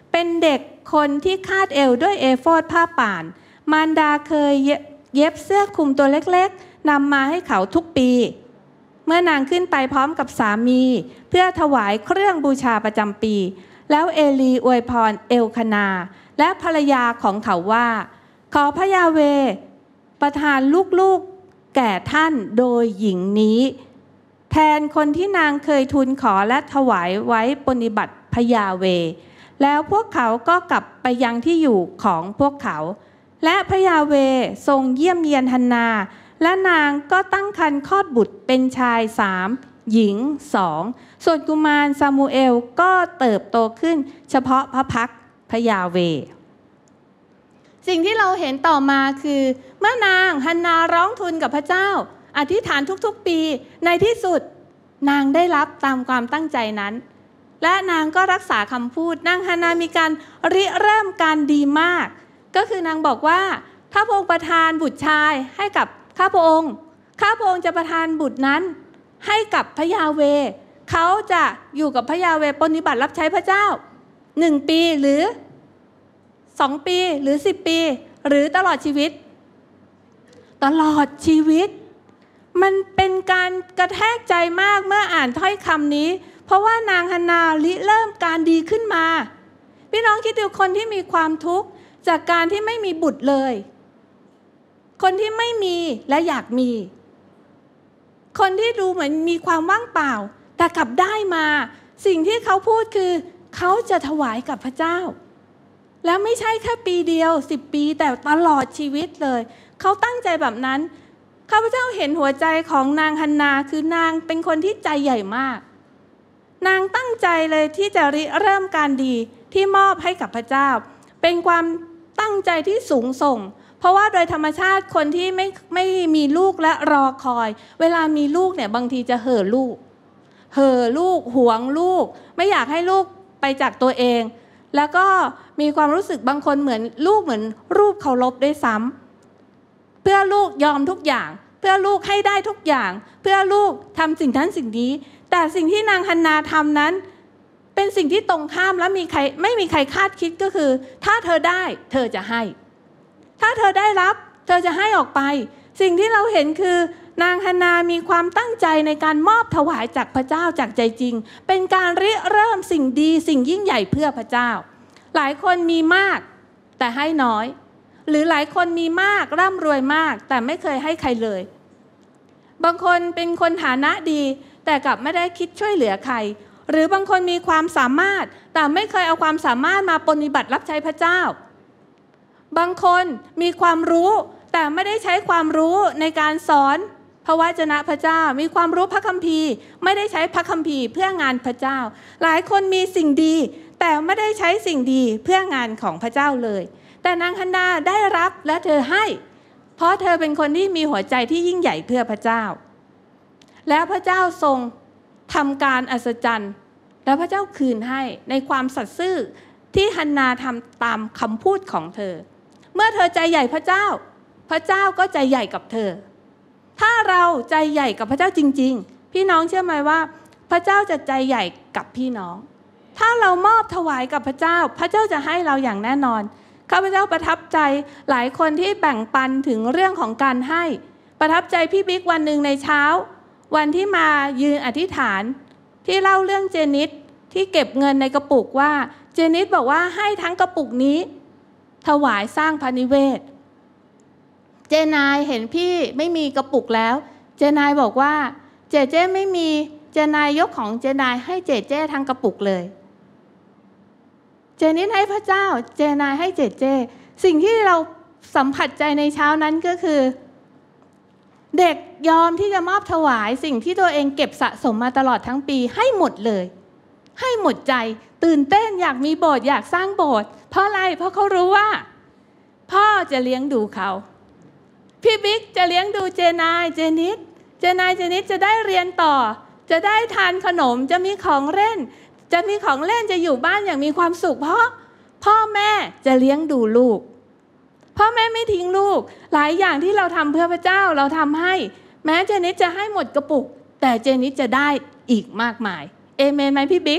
เป็นเด็กคนที่คาดเอวด้วยเอโฟดผ้าป่านมารดาเคยเย็บเสื้อคลุมตัวเล็กๆนำมาให้เขาทุกปีเมื่อนางขึ้นไปพร้อมกับสามีเพื่อถวายเครื่องบูชาประจำปีแล้วเอลีอวยพรเอลคานาและภรรยาของเขาว่าขอพระยาเวห์ประทานลูกๆแก่ท่านโดยหญิงนี้แทนคนที่นางเคยทูลขอและถวายไว้ปฏิบัติพระยาเวห์แล้วพวกเขาก็กลับไปยังที่อยู่ของพวกเขาและพระยาเวห์ทรงเยี่ยมเยียนฮันนาและนางก็ตั้งครรภ์คลอดบุตรเป็นชายสามหญิงสองส่วนกุมารซามูเอลก็เติบโตขึ้นเฉพาะพระพักพระยาเวห์สิ่งที่เราเห็นต่อมาคือเมื่อนางฮันนาร้องทูลกับพระเจ้าอธิษฐานทุกๆปีในที่สุดนางได้รับตามความตั้งใจนั้นและนางก็รักษาคำพูดนางฮันนามีการริเริ่มการดีมากก็คือนางบอกว่าถ้าพระองค์ประทานบุตรชายให้กับข้าพระองค์ข้าพระองค์จะประทานบุตรนั้นให้กับพระยาเวห์เขาจะอยู่กับพระยาเวห์ปฏิบัติรับใช้พระเจ้าหนึ่งปีหรือสองปีหรือสิบปีหรือตลอดชีวิตตลอดชีวิตมันเป็นการกระแทกใจมากเมื่ออ่านถ้อยคำนี้เพราะว่านางฮันนาริเริ่มการดีขึ้นมาพี่น้องคิดดูคนที่มีความทุกข์จากการที่ไม่มีบุตรเลยคนที่ไม่มีและอยากมีคนที่ดูเหมือนมีความว่างเปล่าแต่กลับได้มาสิ่งที่เขาพูดคือเขาจะถวายกับพระเจ้าแล้วไม่ใช่แค่ปีเดียวสิบปีแต่ตลอดชีวิตเลยเขาตั้งใจแบบนั้นข้าพเจ้าเห็นหัวใจของนางฮันนาคือนางเป็นคนที่ใจใหญ่มากนางตั้งใจเลยที่จะริเริ่มการดีที่มอบให้กับพระเจ้าเป็นความตั้งใจที่สูงส่งเพราะว่าโดยธรรมชาติคนที่ไม่ไม่มีลูกและรอคอยเวลามีลูกเนี่ยบางทีจะเห่อลูกเห่อลูกหวงลูกไม่อยากให้ลูกไปจากตัวเองแล้วก็มีความรู้สึกบางคนเหมือนลูกเหมือนรูปเคารพด้วยซ้ำเพื่อลูกยอมทุกอย่างเพื่อลูกให้ได้ทุกอย่างเพื่อลูกทำสิ่งนั้นสิ่งนี้แต่สิ่งที่นางฮันนาทำนั้นเป็นสิ่งที่ตรงข้ามและมีใครไม่มีใครคาดคิดก็คือถ้าเธอได้เธอจะให้ถ้าเธอได้รับเธอจะให้ออกไปสิ่งที่เราเห็นคือนางฮันนามีความตั้งใจในการมอบถวายจากพระเจ้าจากใจจริงเป็นการริเริ่มสิ่งดีสิ่งยิ่งใหญ่เพื่อพระเจ้าหลายคนมีมากแต่ให้น้อยหรือหลายคนมีมากร่ำรวยมากแต่ไม่เคยให้ใครเลยบางคนเป็นคนฐานะดีแต่กลับไม่ได้คิดช่วยเหลือใครหรือบางคนมีความสามารถแต่ไม่เคยเอาความสามารถมาปฏิบัติรับใช้พระเจ้าบางคนมีความรู้แต่ไม่ได้ใช้ความรู้ในการสอนพระวจนะพระเจ้ามีความรู้พระคัมภีร์ไม่ได้ใช้พระคัมภีร์เพื่องานพระเจ้าหลายคนมีสิ่งดีแต่ไม่ได้ใช้สิ่งดีเพื่องานของพระเจ้าเลยแต่นางฮันนาได้รับและเธอให้เพราะเธอเป็นคนที่มีหัวใจที่ยิ่งใหญ่เพื่อพระเจ้าแล้วพระเจ้าทรงทำการอัศจรรย์แล้วพระเจ้าคืนให้ในความสัตย์ซื่อที่ฮันนาทำตามคำพูดของเธอเมื่อเธอใจใหญ่พระเจ้าพระเจ้าก็ใจใหญ่กับเธอถ้าเราใจใหญ่กับพระเจ้าจริงๆพี่น้องเชื่อไหมว่าพระเจ้าจะใจใหญ่กับพี่น้องถ้าเรามอบถวายกับพระเจ้าพระเจ้าจะให้เราอย่างแน่นอนข้าพเจ้าประทับใจหลายคนที่แบ่งปันถึงเรื่องของการให้ประทับใจพี่บิ๊กวันหนึ่งในเช้าวันที่มายืนอธิษฐานที่เล่าเรื่องเจนิสที่เก็บเงินในกระปุกว่าเจนิสบอกว่าให้ทั้งกระปุกนี้ถวายสร้างพระนิเวศเจนายเห็นพี่ไม่มีกระปุกแล้วเจนายบอกว่าเจเจ้ไม่มีเจนายยกของเจนายให้เจเจ้ทั้งกระปุกเลยเจนิสให้พระเจ้าเจนายให้เจเจ้สิ่งที่เราสัมผัสใจในเช้านั้นก็คือเด็กยอมที่จะมอบถวายสิ่งที่ตัวเองเก็บสะสมมาตลอดทั้งปีให้หมดเลยให้หมดใจตื่นเต้นอยากมีโบสถ์อยากสร้างโบสถ์เพราะอะไรเพราะเขารู้ว่าพ่อจะเลี้ยงดูเขาพี่บิ๊กจะเลี้ยงดูเจนายเจนิสเจนายเจนิสจะได้เรียนต่อจะได้ทานขนมจะมีของเล่นจะมีของเล่นจะอยู่บ้านอย่างมีความสุขเพราะพ่อแม่จะเลี้ยงดูลูกพ่อแม่ไม่ทิ้งลูกหลายอย่างที่เราทำเพื่อพระเจ้าเราทำให้แม้เจนิสจะให้หมดกระปุกแต่เจนิสจะได้อีกมากมายเอเมนไหมพี่บิ๊ก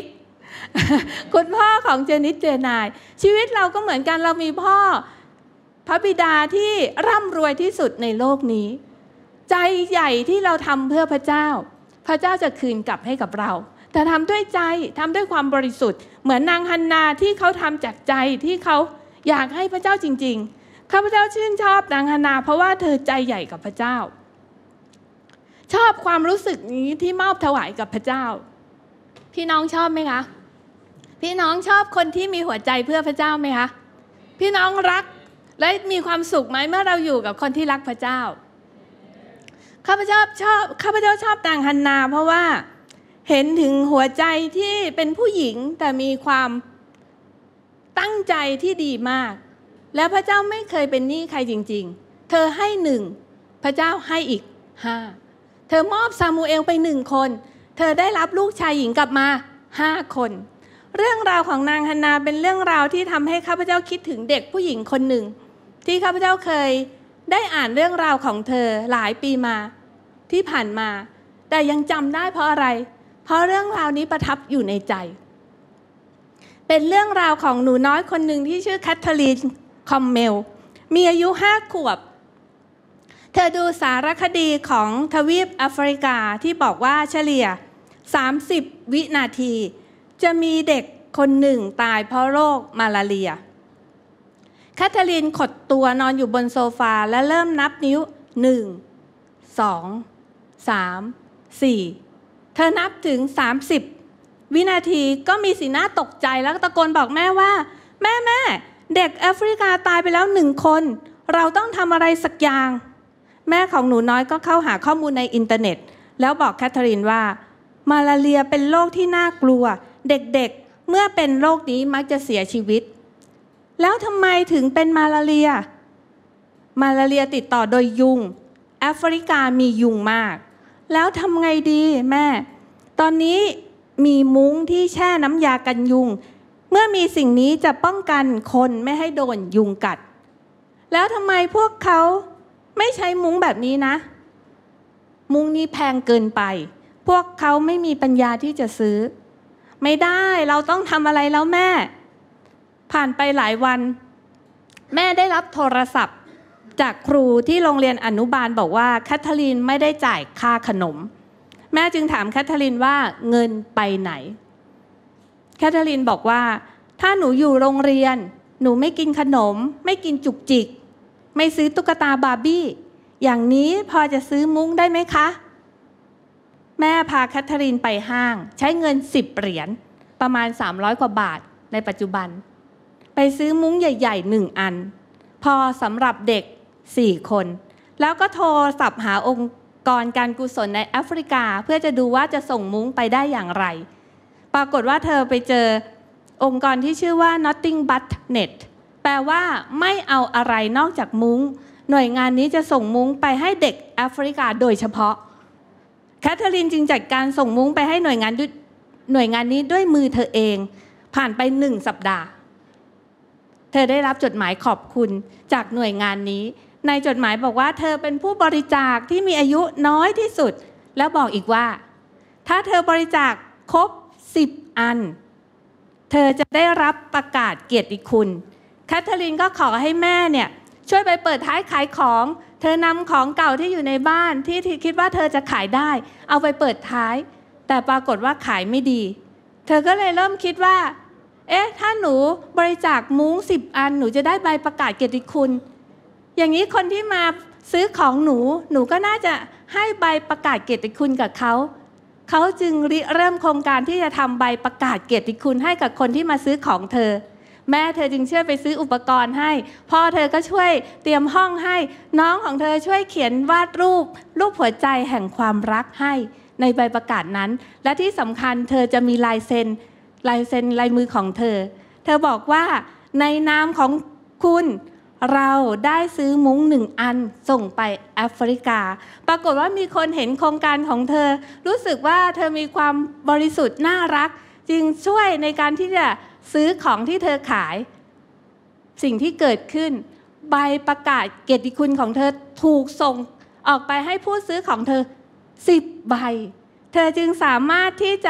คุณพ่อของเจนิสเจนายชีวิตเราก็เหมือนกันเรามีพ่อพระบิดาที่ร่ำรวยที่สุดในโลกนี้ใจใหญ่ที่เราทำเพื่อพระเจ้าพระเจ้าจะคืนกลับให้กับเราแต่ทำด้วยใจทำด้วยความบริสุทธิ์เหมือนนางฮันนาที่เขาทำจากใจที่เขาอยากให้พระเจ้าจริงๆข้าพเจ้าชื่นชอบนางฮันนาเพราะว่าเธอใจใหญ่กับพระเจ้าชอบความรู้สึกนี้ที่มอบถวายกับพระเจ้าพี่น้องชอบไหมคะพี่น้องชอบคนที่มีหัวใจเพื่อพระเจ้าไหมคะพี่น้องรักและมีความสุขไหมเมื่อเราอยู่กับคนที่รักพระเจ้าข้าพเจ้าชอบข้าพเจ้าชอบนางฮันนาเพราะว่าเห็นถึงหัวใจที่เป็นผู้หญิงแต่มีความตั้งใจที่ดีมากและพระเจ้าไม่เคยเป็นหนี้ใครจริงๆเธอให้หนึ่งพระเจ้าให้อีกห้าเธอมอบซามูเอลไปหนึ่งคนเธอได้รับลูกชายหญิงกลับมาห้าคนเรื่องราวของนางฮันนาเป็นเรื่องราวที่ทำให้ข้าพเจ้าคิดถึงเด็กผู้หญิงคนหนึ่งที่ข้าพเจ้าเคยได้อ่านเรื่องราวของเธอหลายปีมาที่ผ่านมาแต่ยังจำได้เพราะอะไรเพราะเรื่องราวนี้ประทับอยู่ในใจเป็นเรื่องราวของหนูน้อยคนหนึ่งที่ชื่อแคทเธอรีนคอมเมลมีอายุห้าขวบเธอดูสารคดีของทวีปแอฟริกาที่บอกว่าเฉลี่ยสามสิบวินาทีจะมีเด็กคนหนึ่งตายเพราะโรคมาลาเรียแคทเธอรีนขดตัวนอนอยู่บนโซฟาและเริ่มนับนิ้วหนึ่ง สอง สาม สี่เธอนับถึงสามสิบวินาทีก็มีสีหน้าตกใจแล้วตะโกนบอกแม่ว่าแม่แม่เด็กแอฟริกาตายไปแล้วหนึ่งคนเราต้องทำอะไรสักอย่างแม่ของหนูน้อยก็เข้าหาข้อมูลในอินเทอร์เน็ตแล้วบอกแคทเธอรีนว่ามาลาเรียเป็นโรคที่น่ากลัวเด็กๆเมื่อเป็นโรคนี้มักจะเสียชีวิตแล้วทำไมถึงเป็นมาลาเรียมาลาเรียติดต่อโดยยุงแอฟริกามียุงมากแล้วทำไงดีแม่ตอนนี้มีมุ้งที่แช่น้ำยากันยุงเมื่อมีสิ่งนี้จะป้องกันคนไม่ให้โดนยุงกัดแล้วทำไมพวกเขาไม่ใช้มุ้งแบบนี้นะมุ้งนี้แพงเกินไปพวกเขาไม่มีปัญญาที่จะซื้อไม่ได้เราต้องทำอะไรแล้วแม่ผ่านไปหลายวันแม่ได้รับโทรศัพท์จากครูที่โรงเรียนอนุบาลบอกว่าแคทเธอรีนไม่ได้จ่ายค่าขนมแม่จึงถามแคทเธอรีนว่าเงินไปไหนแคทเธอรีนบอกว่าถ้าหนูอยู่โรงเรียนหนูไม่กินขนมไม่กินจุกจิกไม่ซื้อตุ๊กตาบาร์บี้อย่างนี้พอจะซื้อมุ้งได้ไหมคะแม่พาแคทเธอรีนไปห้างใช้เงินสิบเหรียญประมาณสามร้อยกว่าบาทในปัจจุบันไปซื้อมุ้งใหญ่ๆหนึ่งอันพอสำหรับเด็กสี่คนแล้วก็โทรศัพท์หาองค์กรการกุศลในแอฟริกาเพื่อจะดูว่าจะส่งมุ้งไปได้อย่างไรปรากฏว่าเธอไปเจอองค์กรที่ชื่อว่า Nothing But Net แปลว่าไม่เอาอะไรนอกจากมุ้งหน่วยงานนี้จะส่งมุ้งไปให้เด็กแอฟริกาโดยเฉพาะแคทเธอรีนจึงจัดการส่งมุ้งไปให้หน่วยงานหน่วยงานนี้ด้วยมือเธอเองผ่านไปหนึ่งสัปดาห์เธอได้รับจดหมายขอบคุณจากหน่วยงานนี้ในจดหมายบอกว่าเธอเป็นผู้บริจาคที่มีอายุน้อยที่สุดแล้วบอกอีกว่าถ้าเธอบริจาคครบสิบอันเธอจะได้รับประกาศเกียรติคุณแคทเธอรีนก็ขอให้แม่เนี่ยช่วยไปเปิดท้ายขายของเธอนำของเก่าที่อยู่ในบ้านที่คิดว่าเธอจะขายได้เอาไปเปิดท้ายแต่ปรากฏว่าขายไม่ดีเธอก็เลยเริ่มคิดว่าเอ๊ะถ้าหนูบริจาคมุ้งสิบอันหนูจะได้ใบประกาศเกียรติคุณอย่างนี้คนที่มาซื้อของหนูหนูก็น่าจะให้ใบประกาศเกียรติคุณกับเขาเขาจึงริเริ่มโครงการที่จะทำใบประกาศเกียรติคุณให้กับคนที่มาซื้อของเธอแม่เธอจึงช่วยไปซื้ออุปกรณ์ให้พ่อเธอก็ช่วยเตรียมห้องให้น้องของเธอช่วยเขียนวาดรูปรูปหัวใจแห่งความรักให้ในใบประกาศนั้นและที่สำคัญเธอจะมีลายเซ็นลายเซ็นลายมือของเธอเธอบอกว่าในนามของคุณเราได้ซื้อมุ้งหนึ่งอันส่งไปแอฟริกาปรากฏว่ามีคนเห็นโครงการของเธอรู้สึกว่าเธอมีความบริสุทธิ์น่ารักจึงช่วยในการที่จะซื้อของที่เธอขายสิ่งที่เกิดขึ้นใบประกาศเกียรติคุณของเธอถูกส่งออกไปให้ผู้ซื้อของเธอสิบใบเธอจึงสามารถที่จะ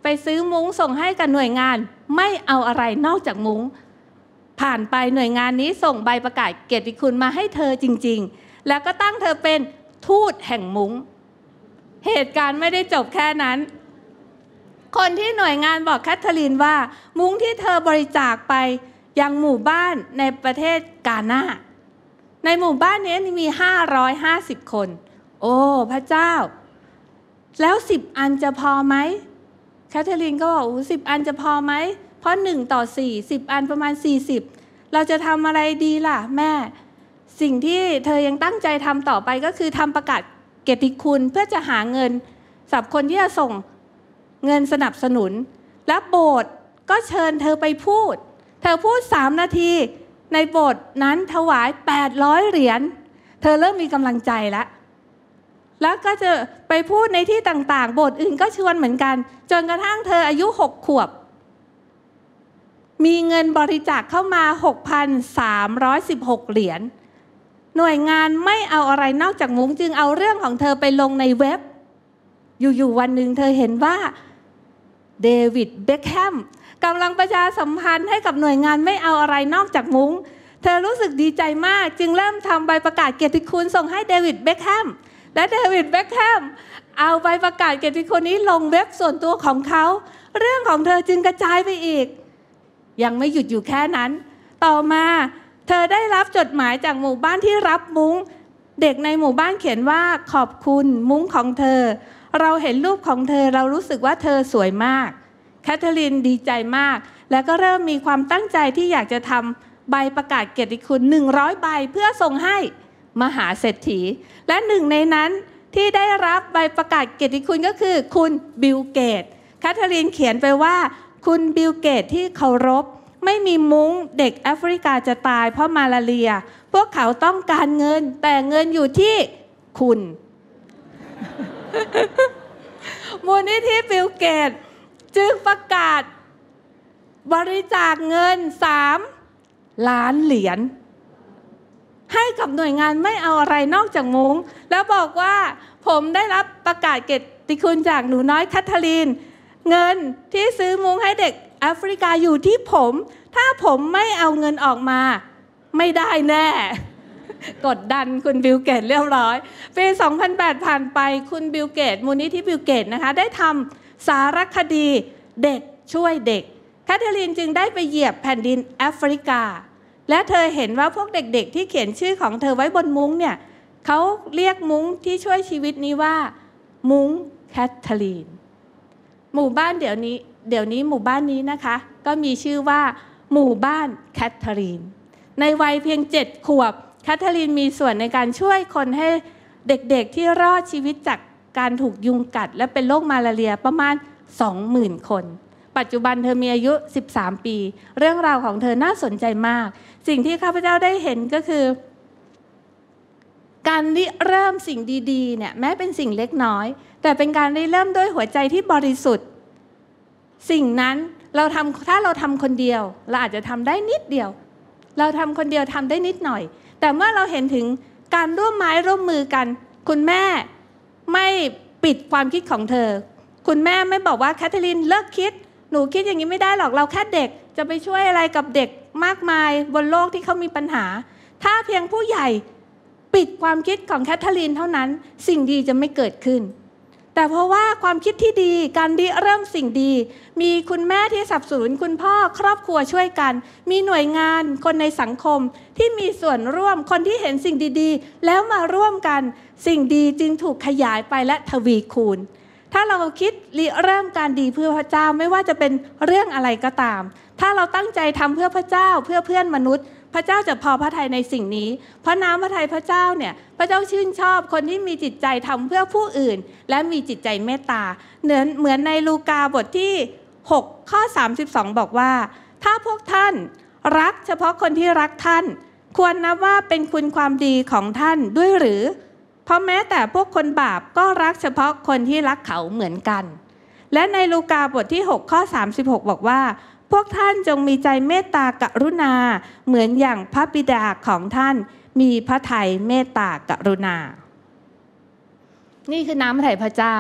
ไปซื้อมุ้งส่งให้กับหน่วยงานไม่เอาอะไรนอกจากมุ้งผ่านไปหน่วยงานนี้ส่งใบประกาศเกียรติคุณมาให้เธอจริงๆแล้วก็ตั้งเธอเป็นทูตแห่งมุ้งเหตุการณ์ไม่ได้จบแค่นั้นคนที่หน่วยงานบอกแคทเธอรีนว่ามุ้งที่เธอบริจาคไปยังหมู่บ้านในประเทศกาน่าในหมู่บ้านนี้มีห้าร้อยห้าสิบคนโอ้พระเจ้าแล้วสิบอันจะพอไหมแคทเธอรีนก็บอกสิบอันจะพอไหมเพราะหนึ่งต่อสี่สิบอันประมาณสี่สิบเราจะทำอะไรดีล่ะแม่สิ่งที่เธอยังตั้งใจทำต่อไปก็คือทำประกาศเกียรติคุณเพื่อจะหาเงินสำหรับคนที่จะส่งเงินสนับสนุนและโบสถ์ก็เชิญเธอไปพูดเธอพูดสามนาทีในโบสถ์นั้นถวายแปดร้อยเหรียญเธอเริ่มมีกำลังใจแล้วแล้วก็จะไปพูดในที่ต่างๆโบสถ์อื่นก็ชวนเหมือนกันจนกระทั่งเธออายุหกขวบมีเงินบริจาคเข้ามา หกพันสามร้อยสิบหก เหรียญหน่วยงานไม่เอาอะไรนอกจากมุ้งจึงเอาเรื่องของเธอไปลงในเว็บอยู่ๆวันหนึ่งเธอเห็นว่าเดวิดเบ็คแฮมกำลังประชาสัมพันธ์ให้กับหน่วยงานไม่เอาอะไรนอกจากมุ้งเธอรู้สึกดีใจมากจึงเริ่มทำใบประกาศเกียรติคุณส่งให้เดวิดเบ็คแฮมและเดวิดเบ็คแฮมเอาใบประกาศเกียรติคุณนี้ลงเว็บส่วนตัวของเขาเรื่องของเธอจึงกระจายไปอีกยังไม่หยุดอยู่แค่นั้นต่อมาเธอได้รับจดหมายจากหมู่บ้านที่รับมุ้งเด็กในหมู่บ้านเขียนว่าขอบคุณมุ้งของเธอเราเห็นรูปของเธอเรารู้สึกว่าเธอสวยมากแคทเธอรีนดีใจมากแล้วก็เริ่มมีความตั้งใจที่อยากจะทำใบประกาศเกียรติคุณหนึ่งร้อยใบเพื่อส่งให้มหาเศรษฐีและหนึ่งในนั้นที่ได้รับใบประกาศเกียรติคุณก็คือคุณบิลเกตแคทเธอรีนเขียนไปว่าคุณบิลเกตที่เคารพไม่มีมุ้งเด็กแอฟริกาจะตายเพราะมาลาเรียพวกเขาต้องการเงินแต่เงินอยู่ที่คุณ มูลนิธิบิลเกตจึงประกาศบริจาคเงินสามล้านเหรียญให้กับหน่วยงานไม่เอาอะไรนอกจากมุ้งแล้วบอกว่าผมได้รับประกาศเกียรติคุณจากหนูน้อยแคทเธอรีนเงินที่ซื้อมุ้งให้เด็กแอฟริกาอยู่ที่ผมถ้าผมไม่เอาเงินออกมาไม่ได้แน่ กดดันคุณบิลเกตเรียบร้อยปีสองพันแปดผ่านไปคุณบิลเกตมูลนิธิบิลเกตนะคะได้ทำสารคดีเด็กช่วยเด็กแคทเธอรีนจึงได้ไปเหยียบแผ่นดินแอฟริกาและเธอเห็นว่าพวกเด็กๆที่เขียนชื่อของเธอไว้บนมุ้งเนี่ยเขาเรียกมุ้งที่ช่วยชีวิตนี้ว่ามุ้งแคทเธอรีนหมู่บ้านเดี๋ยวนี้เดี๋ยวนี้หมู่บ้านนี้นะคะก็มีชื่อว่าหมู่บ้านแคทเธอรีนในวัยเพียงเจ็ดขวบแคทเธอรีนมีส่วนในการช่วยคนให้เด็กๆที่รอดชีวิตจากการถูกยุงกัดและเป็นโรคมาลาเรียประมาณ สองหมื่น คนปัจจุบันเธอมีอายุสิบสามปีเรื่องราวของเธอน่าสนใจมากสิ่งที่ข้าพเจ้าได้เห็นก็คือการริเริ่มสิ่งดีๆเนี่ยแม้เป็นสิ่งเล็กน้อยแต่เป็นการริเริ่มด้วยหัวใจที่บริสุทธิ์สิ่งนั้นเราทำถ้าเราทำคนเดียวเราอาจจะทำได้นิดเดียวเราทำคนเดียวทำได้นิดหน่อยแต่เมื่อเราเห็นถึงการร่วมไม้ร่วมมือกันคุณแม่ไม่ปิดความคิดของเธอคุณแม่ไม่บอกว่าแคทเธอรีนเลิกคิดหนูคิดอย่างนี้ไม่ได้หรอกเราแค่เด็กจะไปช่วยอะไรกับเด็กมากมายบนโลกที่เขามีปัญหาถ้าเพียงผู้ใหญ่ปิดความคิดของแคทเธอรีนเท่านั้นสิ่งดีจะไม่เกิดขึ้นแต่เพราะว่าความคิดที่ดีการริเริ่มสิ่งดีมีคุณแม่ที่สนับสนุนคุณพ่อครอบครัวช่วยกันมีหน่วยงานคนในสังคมที่มีส่วนร่วมคนที่เห็นสิ่งดีๆแล้วมาร่วมกันสิ่งดีจึงถูกขยายไปและทวีคูณถ้าเราคิดริเริ่มการดีเพื่อพระเจ้าไม่ว่าจะเป็นเรื่องอะไรก็ตามถ้าเราตั้งใจทำเพื่อพระเจ้าเพื่อเพื่อนมนุษย์พระเจ้าจะพอพระทัยในสิ่งนี้เพราะน้ำพระทัยพระเจ้าเนี่ยพระเจ้าชื่นชอบคนที่มีจิตใจทำเพื่อผู้อื่นและมีจิตใจเมตตาเหมือนเหมือนในลูกาบทที่หกข้อสามสิบสองบอกว่าถ้าพวกท่านรักเฉพาะคนที่รักท่านควรนับว่าเป็นคุณความดีของท่านด้วยหรือเพราะแม้แต่พวกคนบาปก็รักเฉพาะคนที่รักเขาเหมือนกันและในลูกาบทที่หกข้อสามสิบหกบอกว่าพวกท่านจงมีใจเมตตากรุณาเหมือนอย่างพระบิดาของท่านมีพระทัยเมตตากรุณานี่คือน้ำพระทัยพระเจ้า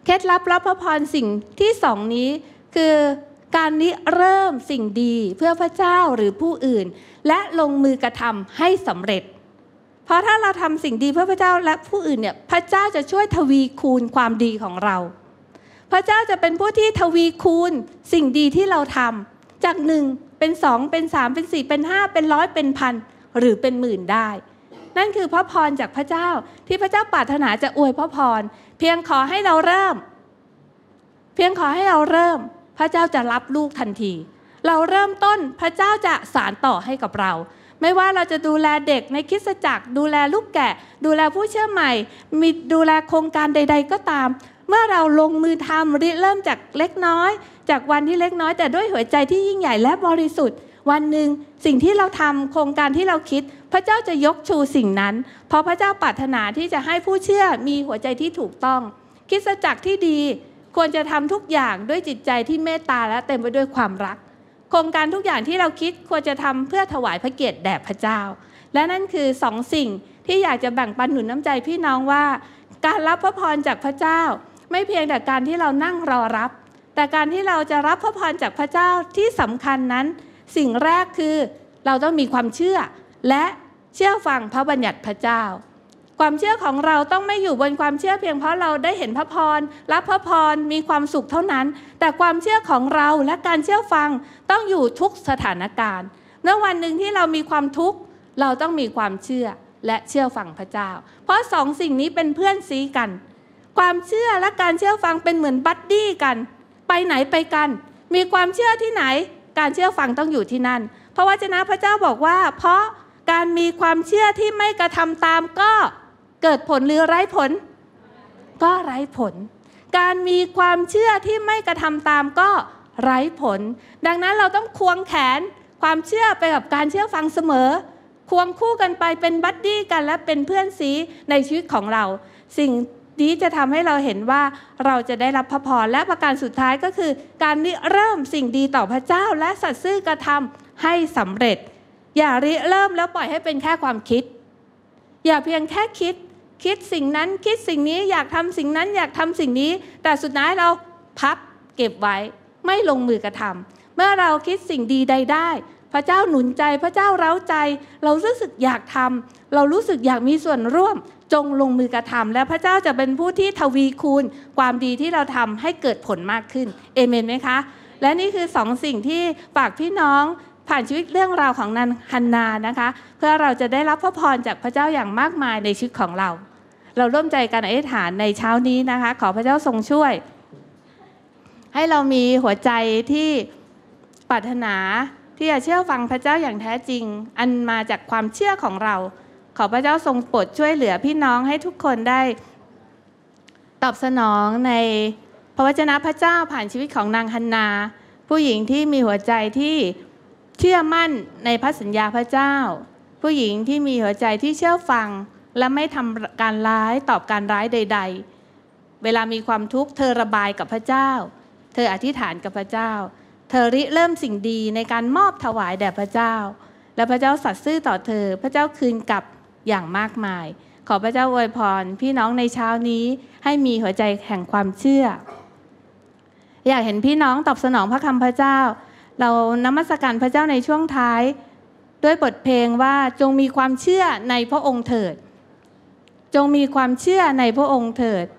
เคล็ดลับรับพระพรสิ่งที่สองนี้คือการริเริ่มสิ่งดีเพื่อพระเจ้าหรือผู้อื่นและลงมือกระทำให้สำเร็จเพราะถ้าเราทำสิ่งดีเพื่อพระเจ้าและผู้อื่นเนี่ยพระเจ้าจะช่วยทวีคูณความดีของเราพระเจ้าจะเป็นผู้ที่ทวีคูณสิ่งดีที่เราทำจากหนึ่งเป็นสองเป็นสามเป็นสี่เป็นห้าเป็นร้อยเป็นพันหรือเป็นหมื่นได้นั่นคือพระพรจากพระเจ้าที่พระเจ้าปรารถนาจะอวยพระพรเพียงขอให้เราเริ่มเพียงขอให้เราเริ่มพระเจ้าจะรับลูกทันทีเราเริ่มต้นพระเจ้าจะสานต่อให้กับเราไม่ว่าเราจะดูแลเด็กในคริสตจักรดูแลลูกแกะดูแลผู้เชื่อใหม่มีดูแลโครงการใดๆก็ตามเมื่อเราลงมือทำริเริ่มจากเล็กน้อยจากวันที่เล็กน้อยแต่ด้วยหัวใจที่ยิ่งใหญ่และบริสุทธิ์วันหนึ่งสิ่งที่เราทำโครงการที่เราคิดพระเจ้าจะยกชูสิ่งนั้นเพราะพระเจ้าปรารถนาที่จะให้ผู้เชื่อมีหัวใจที่ถูกต้องคริสตจักรที่ดีควรจะทำทุกอย่างด้วยจิตใจที่เมตตาและเต็มไปด้วยความรักโครงการทุกอย่างที่เราคิดควรจะทำเพื่อถวายพระเกียรติแด่พระเจ้าและนั่นคือสองสิ่งที่อยากจะแบ่งปันหนุนน้ำใจพี่น้องว่าการรับพระพรจากพระเจ้าไม่เพียงแต่การที่เรานั่งรอรับแต่การที่เราจะรับพระพรจากพระเจ้าที่สำคัญนั้นสิ่งแรกคือเราต้องมีความเชื่อและเชื่อฟังพระบัญญัติพระเจ้าความเชื่อของเราต้องไม่อยู่บนความเชื่อเพียงเพราะเราได้เห็นพระพรรับพระพรมีความสุขเท่านั้นแต่ความเชื่อของเราและการเชื่อฟังต้องอยู่ทุกสถานการณ์เมื่อวันหนึ่งที่เรามีความทุกข์เราต้องมีความเชื่อและเชื่อฟังพระเจ้าเพราะสองสิ่งนี้เป็นเพื่อนซีกันความเชื่อและการเชื่อฟังเป็นเหมือนบัดดี้กันไปไหนไปกันมีความเชื่อที่ไหนการเชื่อฟังต้องอยู่ที่นั่นเพราะวจนะพระเจ้าบอกว่าเพราะการมีความเชื่อที่ไม่กระทำตามก็เกิดผลหรือไร้ผลก็ไร้ผลการมีความเชื่อที่ไม่กระทำตามก็ไร้ผลดังนั้นเราต้องควงแขนความเชื่อไปกับการเชื่อฟังเสมอควงคู่กันไปเป็นบัดดี้กันและเป็นเพื่อนซีในชีวิตของเราสิ่งนี้จะทำให้เราเห็นว่าเราจะได้รับพระพรและประการสุดท้ายก็คือการริเริ่มสิ่งดีต่อพระเจ้าและสัตย์ซื่อกระทำให้สำเร็จอย่าริเริ่มแล้วปล่อยให้เป็นแค่ความคิดอย่าเพียงแค่คิดคิดสิ่งนั้นคิดสิ่งนี้อยากทำสิ่งนั้นอยากทำสิ่งนี้แต่สุดท้ายเราพับเก็บไว้ไม่ลงมือกระทำเมื่อเราคิดสิ่งดีใดได้พระเจ้าหนุนใจพระเจ้าเร้าใจเรารู้สึกอยากทำเรารู้สึกอยากมีส่วนร่วมจงลงมือกระทำและพระเจ้าจะเป็นผู้ที่ทวีคูณความดีที่เราทำให้เกิดผลมากขึ้นเอเมนไหมคะและนี่คือสองสิ่งที่ฝากพี่น้องผ่านชีวิตเรื่องราวของนันฮันนานะคะเพื่อเราจะได้รับพระพรจากพระเจ้าอย่างมากมายในชีวิตของเราเราร่วมใจกันอธิษฐานในเช้านี้นะคะขอพระเจ้าทรงช่วยให้เรามีหัวใจที่ปรารถนาที่จะเชื่อฟังพระเจ้าอย่างแท้จริงอันมาจากความเชื่อของเราขอพระเจ้าทรงโปรดช่วยเหลือพี่น้องให้ทุกคนได้ตอบสนองในพระวจนะพระเจ้าผ่านชีวิตของนางฮันนาผู้หญิงที่มีหัวใจที่เชื่อมั่นในพระสัญญาพระเจ้าผู้หญิงที่มีหัวใจที่เชื่อฟังและไม่ทำการร้ายตอบการร้ายใดๆเวลามีความทุกข์เธอระบายกับพระเจ้าเธออธิษฐานกับพระเจ้าเธอริเริ่มสิ่งดีในการมอบถวายแด่พระเจ้าและพระเจ้าสัตย์ซื่อต่อเธอพระเจ้าคืนกลับอย่างมากมายขอพระเจ้าอวยพรพี่น้องในเช้านี้ให้มีหัวใจแห่งความเชื่ออยากเห็นพี่น้องตอบสนองพระคำพระเจ้าเรานมัสการพระเจ้าในช่วงท้ายด้วยบทเพลงว่าจงมีความเชื่อในพระองค์เถิดจงมีความเชื่อในพระองค์เถิด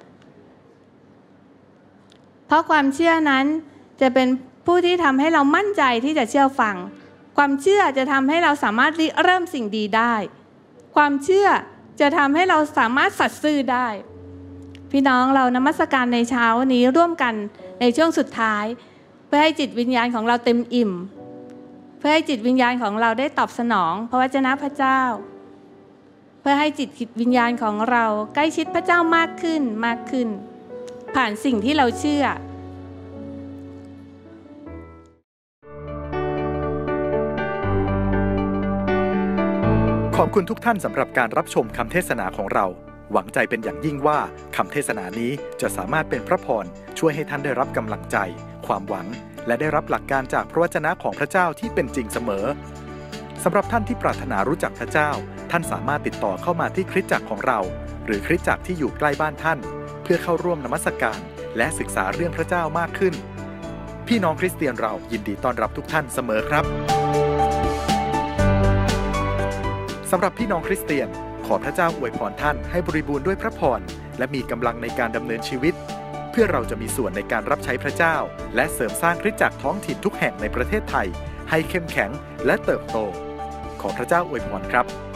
เพราะความเชื่อนั้นจะเป็นผู้ที่ทำให้เรามั่นใจที่จะเชื่อฟังความเชื่อจะทำให้เราสามารถริเริ่มสิ่งดีได้ความเชื่อจะทำให้เราสามารถสัตย์ซื่อได้พี่น้องเรานมัสการในเช้านี้ร่วมกันในช่วงสุดท้ายเพื่อให้จิตวิญญาณของเราเต็มอิ่มเพื่อให้จิตวิญญาณของเราได้ตอบสนองพระวจนะพระเจ้าเพื่อให้จิตวิญญาณของเราใกล้ชิดพระเจ้ามากขึ้นมากขึ้นผ่านสิ่งที่เราเชื่อขอบคุณทุกท่านสำหรับการรับชมคำเทศนาของเราหวังใจเป็นอย่างยิ่งว่าคำเทศนานี้จะสามารถเป็นพระพรช่วยให้ท่านได้รับกำลังใจความหวังและได้รับหลักการจากพระวจนะของพระเจ้าที่เป็นจริงเสมอสำหรับท่านที่ปรารถนารู้จักพระเจ้าท่านสามารถติดต่อเข้ามาที่คริสตจักรของเราหรือคริสตจักรที่อยู่ใกล้บ้านท่านเพื่อเข้าร่วมนมัสการและศึกษาเรื่องพระเจ้ามากขึ้นพี่น้องคริสเตียนเรายินดีต้อนรับทุกท่านเสมอครับสำหรับพี่น้องคริสเตียนขอพระเจ้าอวยพรท่านให้บริบูรณ์ด้วยพระพรและมีกำลังในการดำเนินชีวิตเพื่อเราจะมีส่วนในการรับใช้พระเจ้าและเสริมสร้างคริสตจักรท้องถิ่นทุกแห่งในประเทศไทยให้เข้มแข็งและเติบโตขอพระเจ้าอวยพรครับ